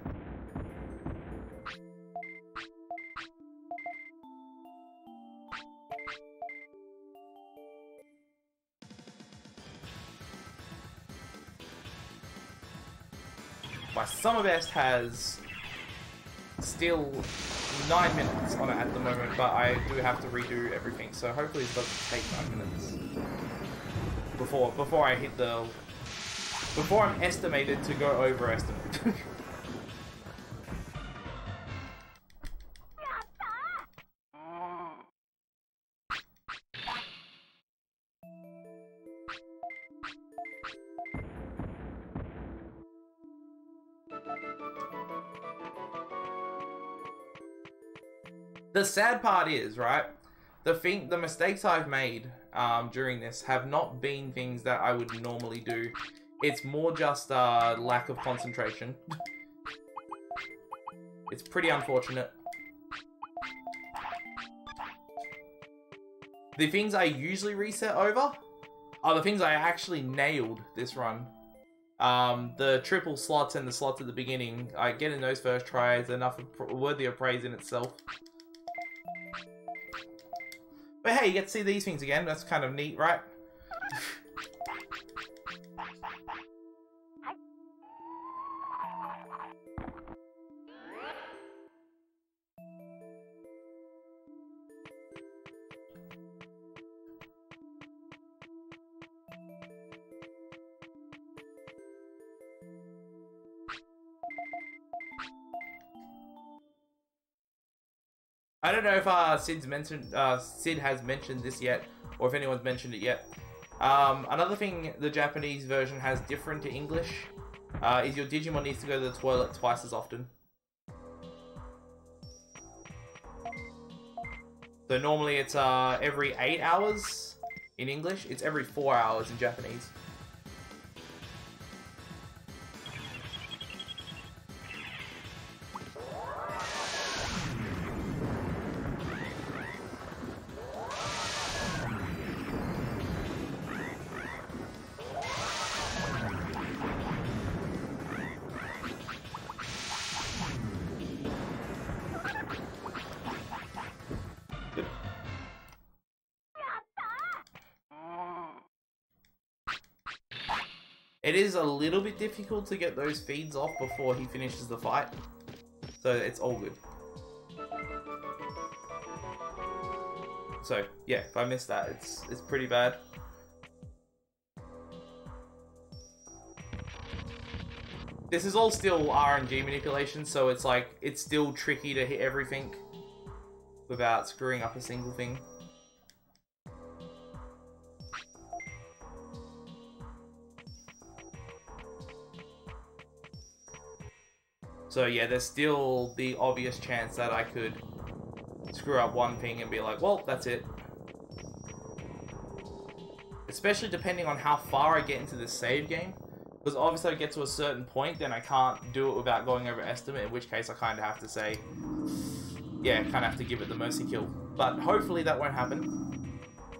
My summer best has still nine minutes on it at the moment, but I do have to redo everything, so hopefully it doesn't take nine minutes before before I hit the before I'm estimated to go over estimate. The sad part is, right, the thing, the mistakes I've made um, during this have not been things that I would normally do. It's more just uh, lack of concentration. It's pretty unfortunate. The things I usually reset over are the things I actually nailed this run. Um, the triple slots and the slots at the beginning, I get in those first tries, enough of, worthy of praise in itself. But hey, you get to see these things again, that's kind of neat, right? I don't know if uh, Sid's mentioned, uh, Sid has mentioned this yet, or if anyone's mentioned it yet. Um, another thing the Japanese version has different to English uh, is your Digimon needs to go to the toilet twice as often. So normally it's uh, every eight hours in English. It's every four hours in Japanese. It is a little bit difficult to get those feeds off before he finishes the fight. So it's all good. So yeah, if I miss that, it's it's pretty bad. This is all still R N G manipulation, so it's like it's still tricky to hit everything without screwing up a single thing. So yeah, there's still the obvious chance that I could screw up one thing and be like, well, that's it. Especially depending on how far I get into this save game. Because obviously I get to a certain point, then I can't do it without going over estimate, in which case I kind of have to say, yeah, kind of have to give it the mercy kill. But hopefully that won't happen.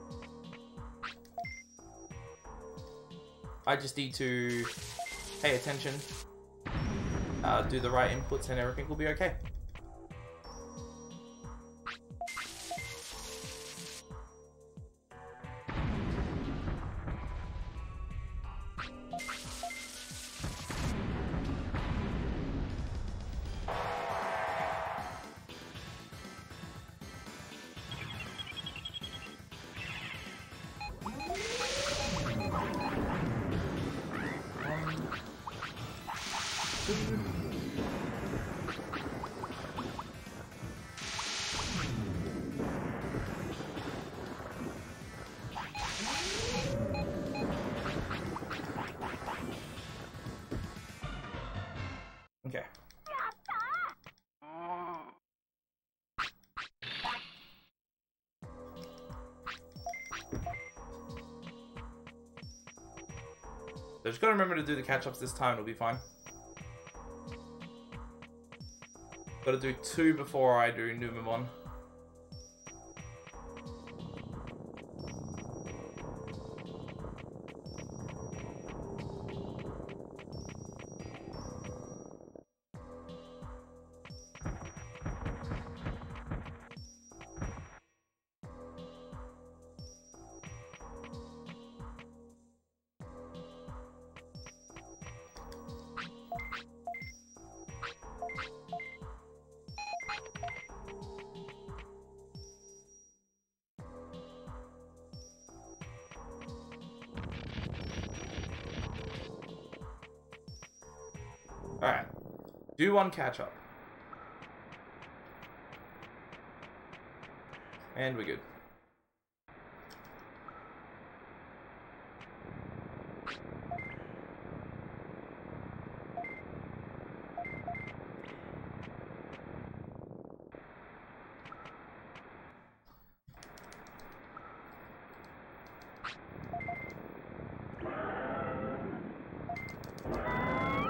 I just need to pay attention. Uh, do the right inputs and everything will be okay. Okay. So just gotta remember to do the catch-ups this time, it'll be fine. Gotta do two before I do Numemon. Alright. Do one catch up. And we're good.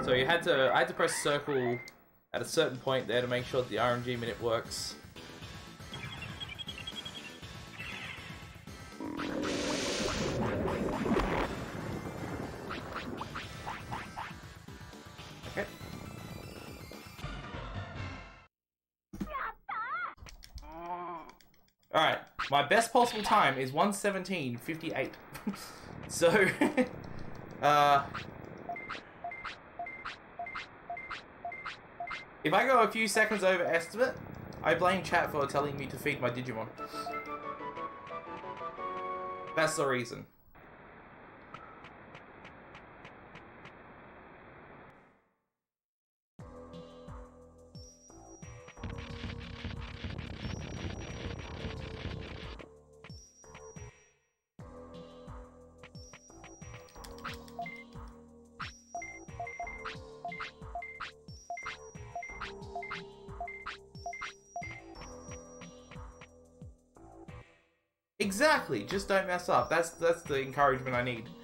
So you had to, I had to press circle at a certain point there to make sure that the R N G minute works. Okay. Alright, my best possible time is one seventeen fifty-eight. So, uh... if I go a few seconds over estimate, I blame chat for telling me to feed my Digimon. That's the reason. Exactly, just don't mess up. That's that's the encouragement I need.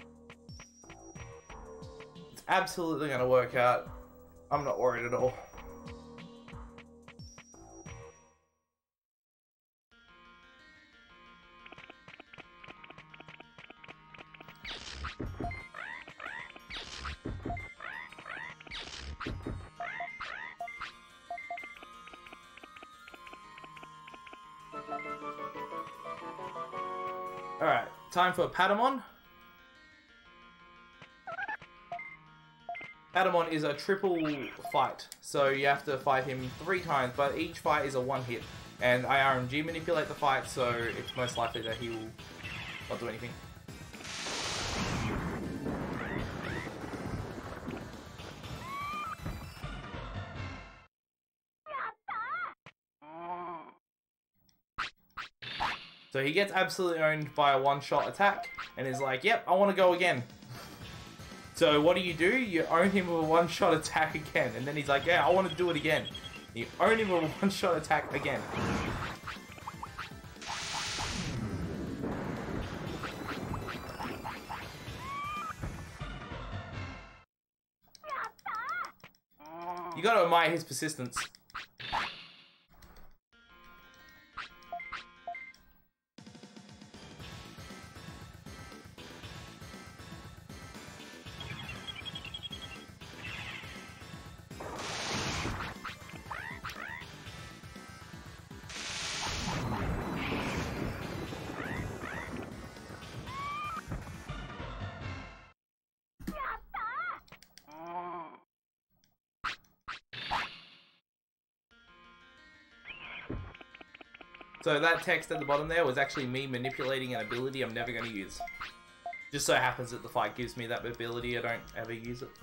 It's absolutely gonna work out. I'm not worried at all. Alright, time for Patamon. Patamon is a triple fight, so you have to fight him three times, but each fight is a one hit. And I R M G manipulate the fight, so it's most likely that he will not do anything. So he gets absolutely owned by a one-shot attack, and is like, yep, I want to go again. So what do you do? You own him with a one-shot attack again, and then he's like, yeah, I want to do it again. You own him with a one-shot attack again. You gotta admire his persistence. So that text at the bottom there was actually me manipulating an ability I'm never going to use. Just so happens that the fight gives me that ability, I don't ever use it.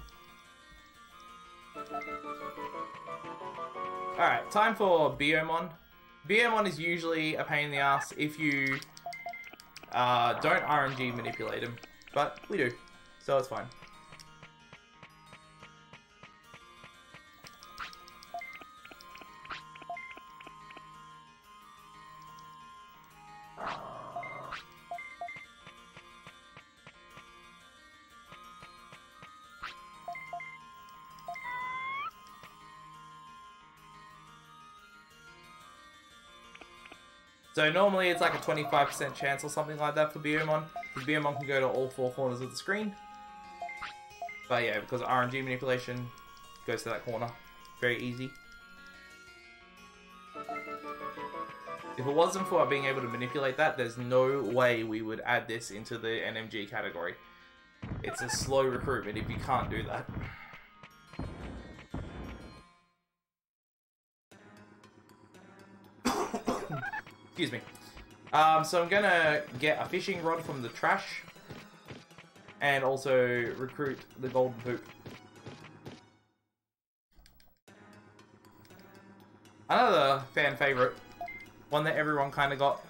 Alright, time for Biyomon. Biyomon is usually a pain in the ass if you uh, don't R N G manipulate him, but we do, so it's fine. So normally it's like a twenty-five percent chance or something like that for Biyomon, because Biyomon can go to all four corners of the screen. But yeah, because R N G manipulation goes to that corner. Very easy. If it wasn't for being able to manipulate that, there's no way we would add this into the N M G category. It's a slow recruitment if you can't do that. Excuse me. Um, so I'm gonna get a fishing rod from the trash, and also recruit the golden poop. Another fan favorite, one that everyone kind of got.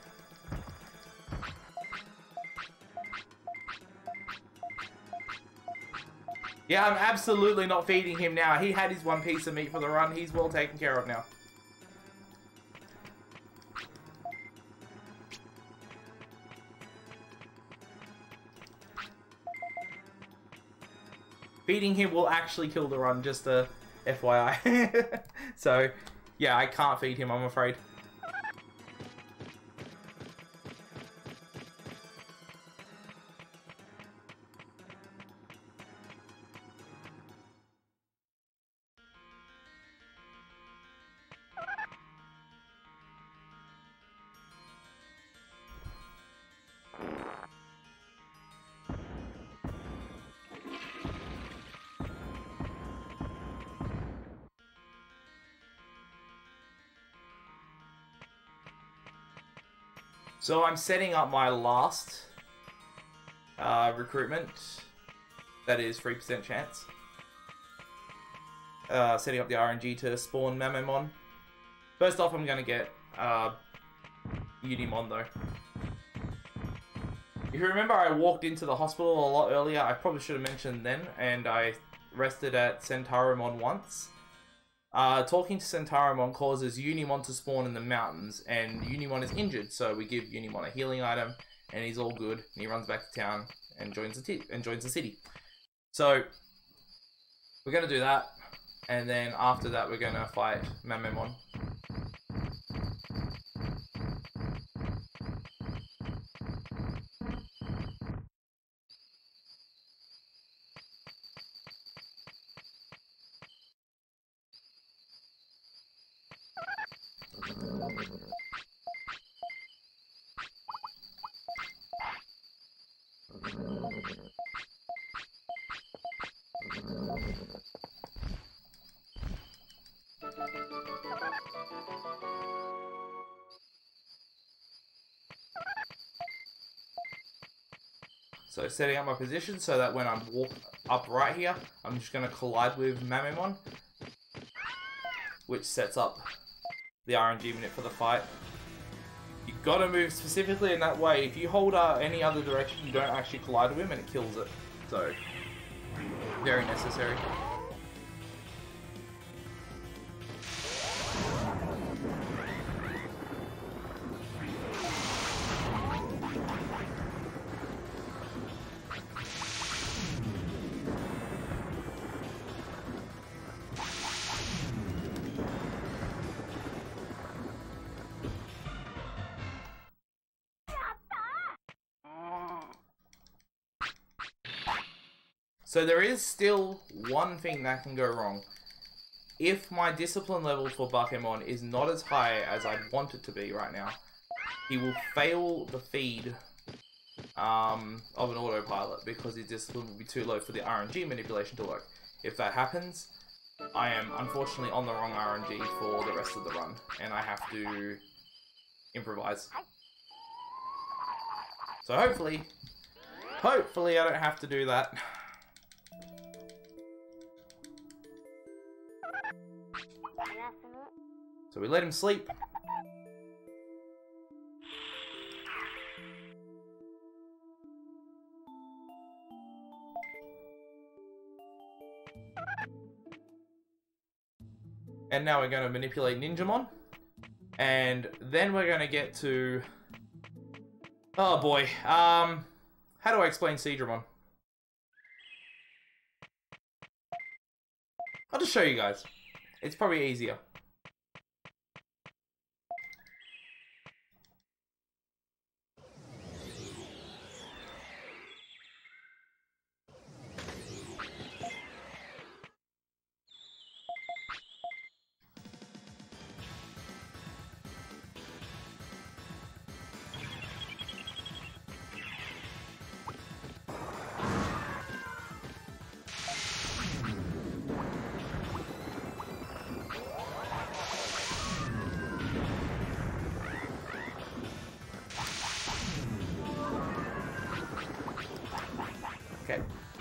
Yeah, I'm absolutely not feeding him now. He had his one piece of meat for the run. He's well taken care of now. Beating him will actually kill the run, just a F Y I. So, yeah, I can't feed him, I'm afraid. So I'm setting up my last uh, recruitment. That is three percent chance. Uh, setting up the R N G to spawn Mamemon. First off, I'm going to get uh, Unimon though. If you remember, I walked into the hospital a lot earlier. I probably should have mentioned then. And I rested at Centaurimon once. Uh, talking to Centaurimon causes Unimon to spawn in the mountains, and Unimon is injured, so we give Unimon a healing item, and he's all good, and he runs back to town and joins the t and joins the city. So we're gonna do that, and then after that we're gonna fight Mamemon. So setting up my position so that when I'm walk up right here, I'm just going to collide with Mamemon, which sets up the R N G minute for the fight. You gotta move specifically in that way. If you hold uh, any other direction, you don't actually collide with him and it kills it. So, very necessary. So there is still one thing that can go wrong. If my discipline level for Bakemon is not as high as I'd want it to be right now, he will fail the feed um, of an autopilot because his discipline will be too low for the R N G manipulation to work. If that happens, I am unfortunately on the wrong R N G for the rest of the run, and I have to improvise. So hopefully, hopefully I don't have to do that. So we let him sleep. And now we're going to manipulate Ninjamon. And then we're going to get to... Oh boy. Um, how do I explain Seadramon? I'll just show you guys. It's probably easier. Okay.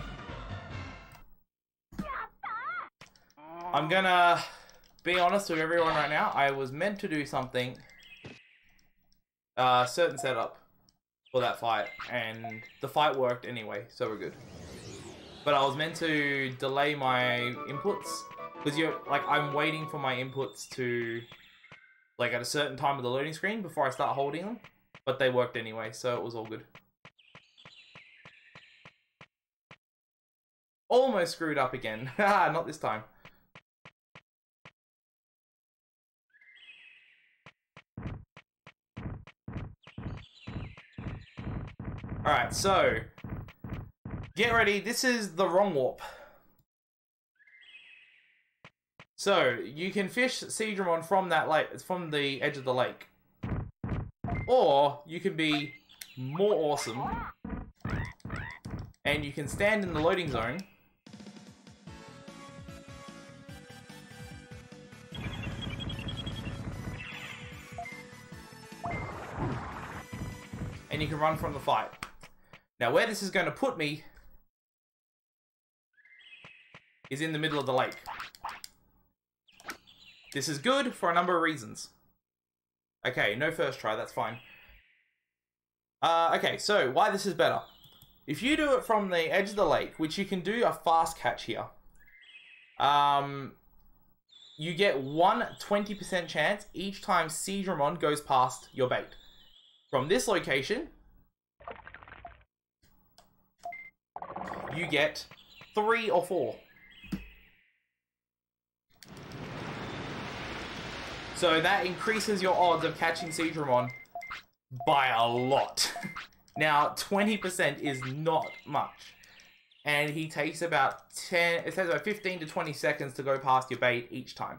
I'm gonna be honest with everyone right now. I was meant to do something, a uh, certain setup for that fight, and the fight worked anyway, so we're good. But I was meant to delay my inputs, because you're like, I'm waiting for my inputs to, like, at a certain time of the loading screen before I start holding them, but they worked anyway, so it was all good. Almost screwed up again. Haha, not this time. Alright, so get ready. This is the wrong warp. So you can fish Seadramon from that lake, from the edge of the lake. Or you can be more awesome and you can stand in the loading zone and you can run from the fight. Now where this is going to put me is in the middle of the lake. This is good for a number of reasons. Okay, no first try, that's fine. Uh, okay, so why this is better. If you do it from the edge of the lake, which you can do a fast catch here, um, you get one twenty percent chance each time Seadramon goes past your bait. From this location, you get three or four. So that increases your odds of catching Seadramon by a lot. Now, twenty percent is not much. And he takes about ten, it says about fifteen to twenty seconds to go past your bait each time.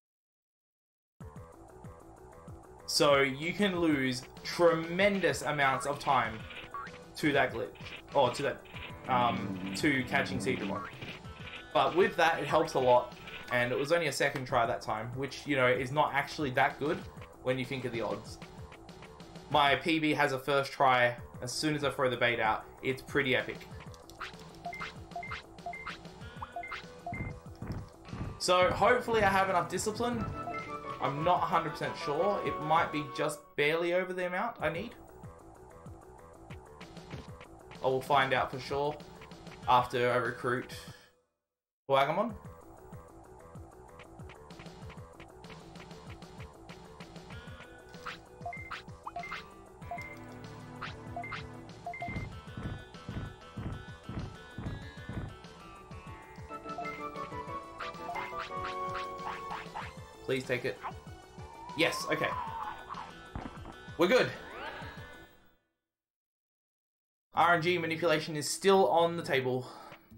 So you can lose tremendous amounts of time to that glitch, or to that, um, to catching Seadramon. But with that, it helps a lot, and it was only a second try that time, which, you know, is not actually that good when you think of the odds. My P B has a first try as soon as I throw the bait out. It's pretty epic. So hopefully I have enough discipline. I'm not one hundred percent sure. It might be just barely over the amount I need. I will find out for sure after I recruit Agamon. Please take it. Yes, okay. We're good. R N G manipulation is still on the table.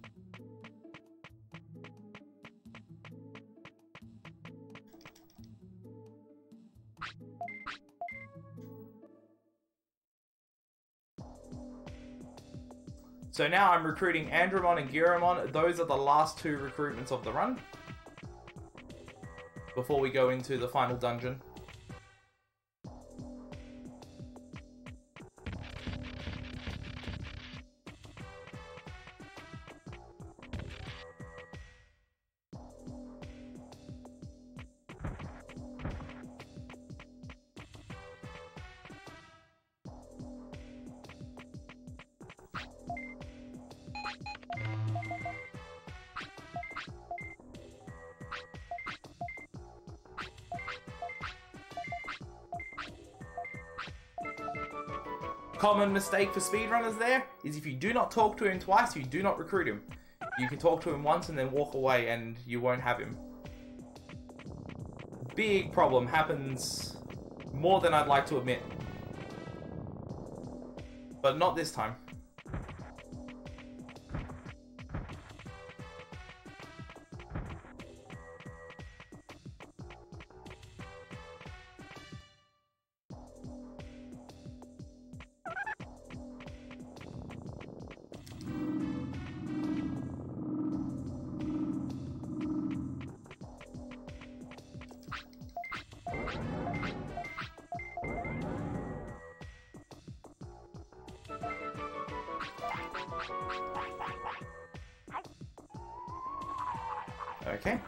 So now I'm recruiting Andromon and Gyramon. Those are the last two recruitments of the run before we go into the final dungeon. Common mistake for speedrunners there is if you do not talk to him twice, you do not recruit him. You can talk to him once and then walk away and you won't have him. Big problem, happens more than I'd like to admit. But not this time. Okay.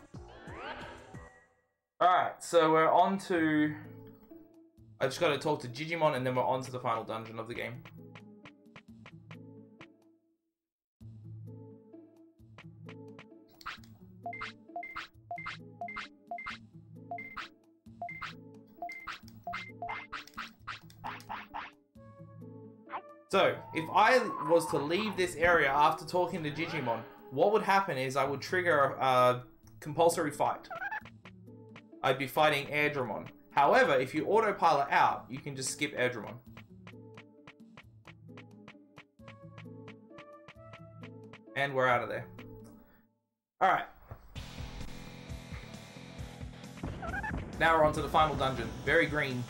Alright, so we're on to... I just gotta talk to Digimon and then we're on to the final dungeon of the game. So, if I was to leave this area after talking to Digimon, what would happen is I would trigger a compulsory fight. I'd be fighting Airdramon. However, if you autopilot out, you can just skip Airdramon. And we're out of there. Alright. Now we're on to the final dungeon. Very green.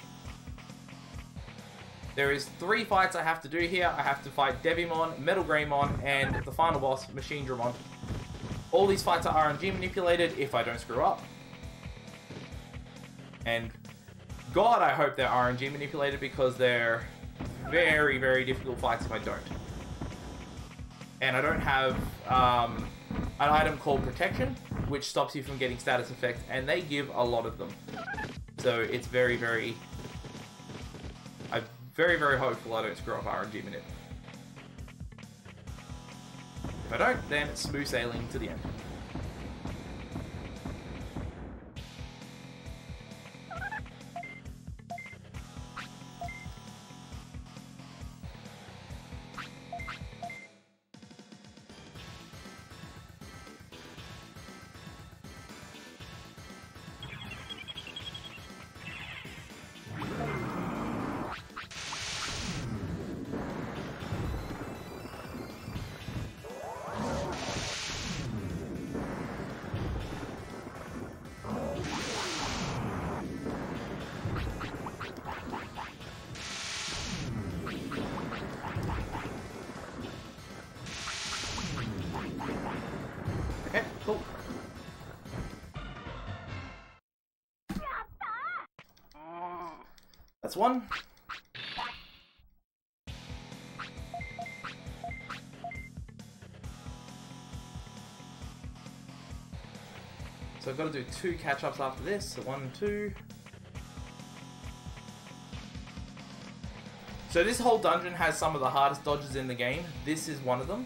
There is three fights I have to do here. I have to fight Devimon, Metal Greymon, and the final boss, Machinedramon. All these fights are R N G manipulated if I don't screw up. And God, I hope they're R N G manipulated because they're very, very difficult fights if I don't. And I don't have um, an item called Protection, which stops you from getting status effects, and they give a lot of them. So it's very, very... I'm very, very hopeful I don't screw up R N G manip. If I don't, then it's smooth sailing to the end. Okay, cool. That's one. So I've got to do two catch-ups after this. So one and two. So this whole dungeon has some of the hardest dodges in the game. This is one of them.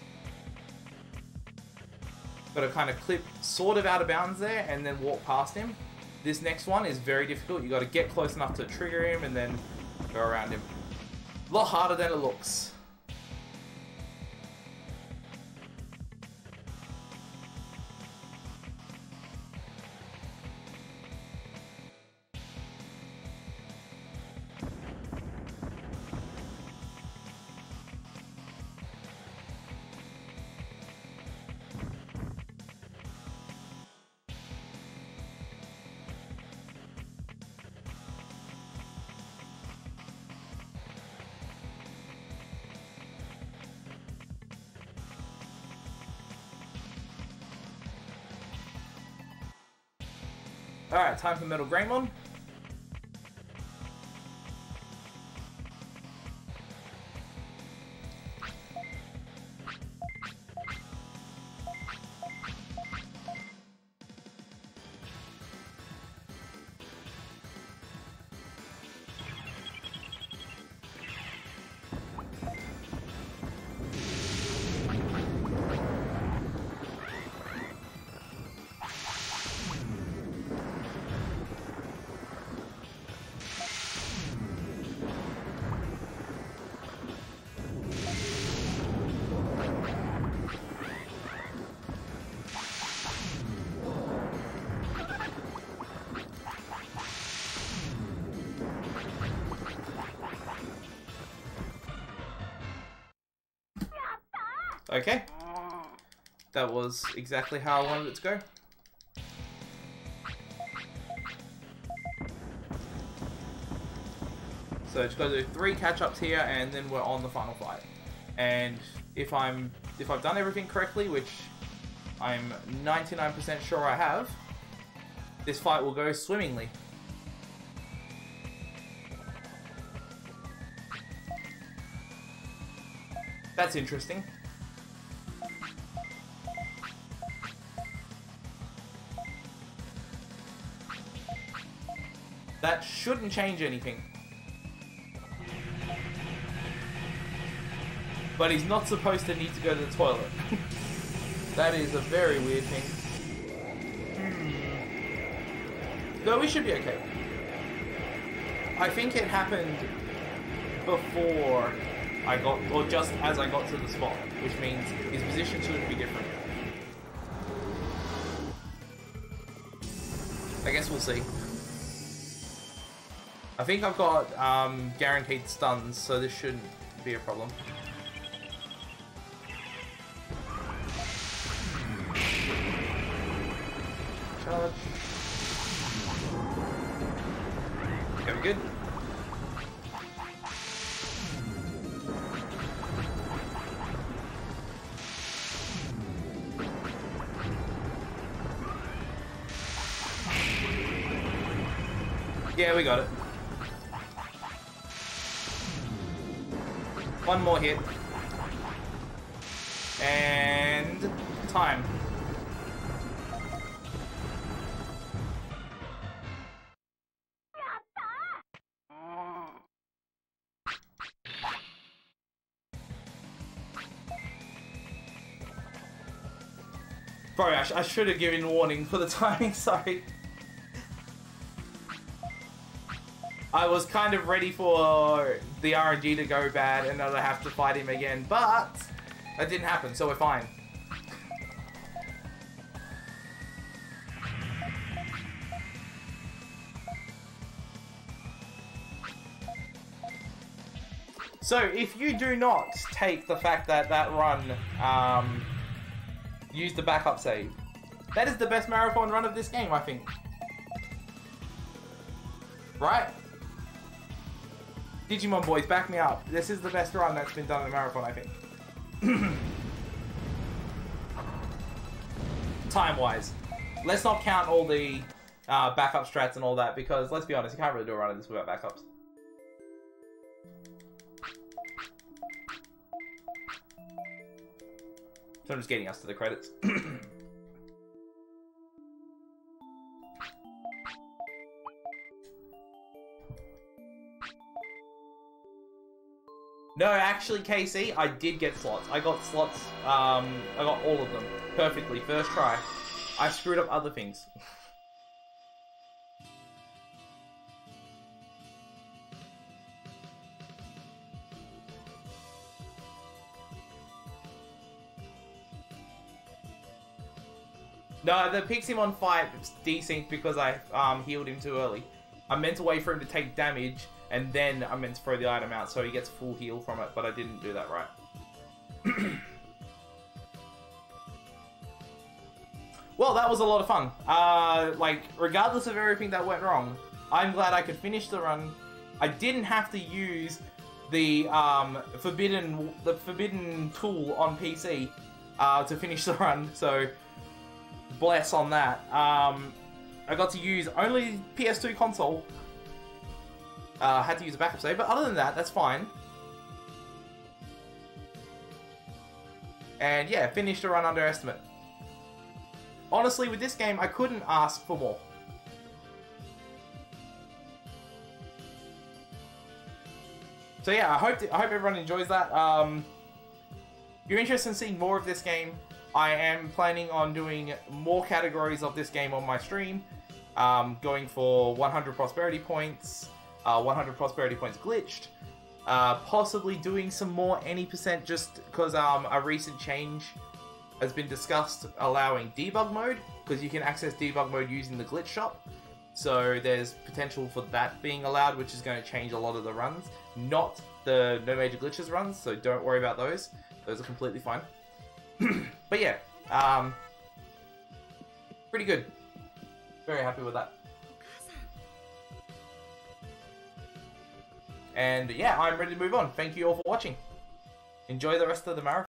Got to kind of clip sort of out of bounds there and then walk past him. This next one is very difficult. You got to get close enough to trigger him and then go around him. A lot harder than it looks. Alright, time for Metal Greymon. Okay. That was exactly how I wanted it to go. So just got to do three catch-ups here and then we're on the final fight. And if I'm if I've done everything correctly, which I'm ninety-nine percent sure I have, this fight will go swimmingly. That's interesting. That shouldn't change anything. But he's not supposed to need to go to the toilet. That is a very weird thing. Hmm. No, we should be okay. I think it happened before I got, or just as I got to the spot, which means his position shouldn't be different. I guess we'll see. I think I've got um, guaranteed stuns, so this shouldn't be a problem. Charge. Okay, we're good. Yeah, we got it. One more hit. And time. Bro, I, sh I should have given warning for the timing, sorry. I was kind of ready for the R N G to go bad and I'd have to fight him again, but that didn't happen, so we're fine. So, if you do not take the fact that that run um, used the backup save, that is the best marathon run of this game, I think. Right? Digimon boys, back me up. This is the best run that's been done in a marathon, I think. Time-wise. Let's not count all the uh, backup strats and all that, because, let's be honest, you can't really do a run of this without backups. So I'm just getting us to the credits. No, actually, K C, I did get slots. I got slots, um, I got all of them. Perfectly, first try. I screwed up other things. No, the Piximon fight desynced because I um, healed him too early. I meant to wait for him to take damage, and then I meant to throw the item out so he gets full heal from it, but I didn't do that right. Well, that was a lot of fun. Uh, like, regardless of everything that went wrong, I'm glad I could finish the run. I didn't have to use the um, forbidden the forbidden tool on P C uh, to finish the run, so bless on that. Um, I got to use only P S two console. Uh, had to use a backup save, but other than that, that's fine. And yeah, finished the run under estimate. Honestly, with this game, I couldn't ask for more. So yeah, I hope I hope everyone enjoys that. Um, if you're interested in seeing more of this game, I am planning on doing more categories of this game on my stream. Um, going for one hundred prosperity points, uh, one hundred prosperity points glitched. Uh, possibly doing some more any percent just because um, a recent change has been discussed allowing debug mode, because you can access debug mode using the glitch shop. So there's potential for that being allowed, which is going to change a lot of the runs. Not the no major glitches runs, so don't worry about those. Those are completely fine. But yeah, um, pretty good. Very happy with that. And yeah, I'm ready to move on. Thank you all for watching. Enjoy the rest of the marathon.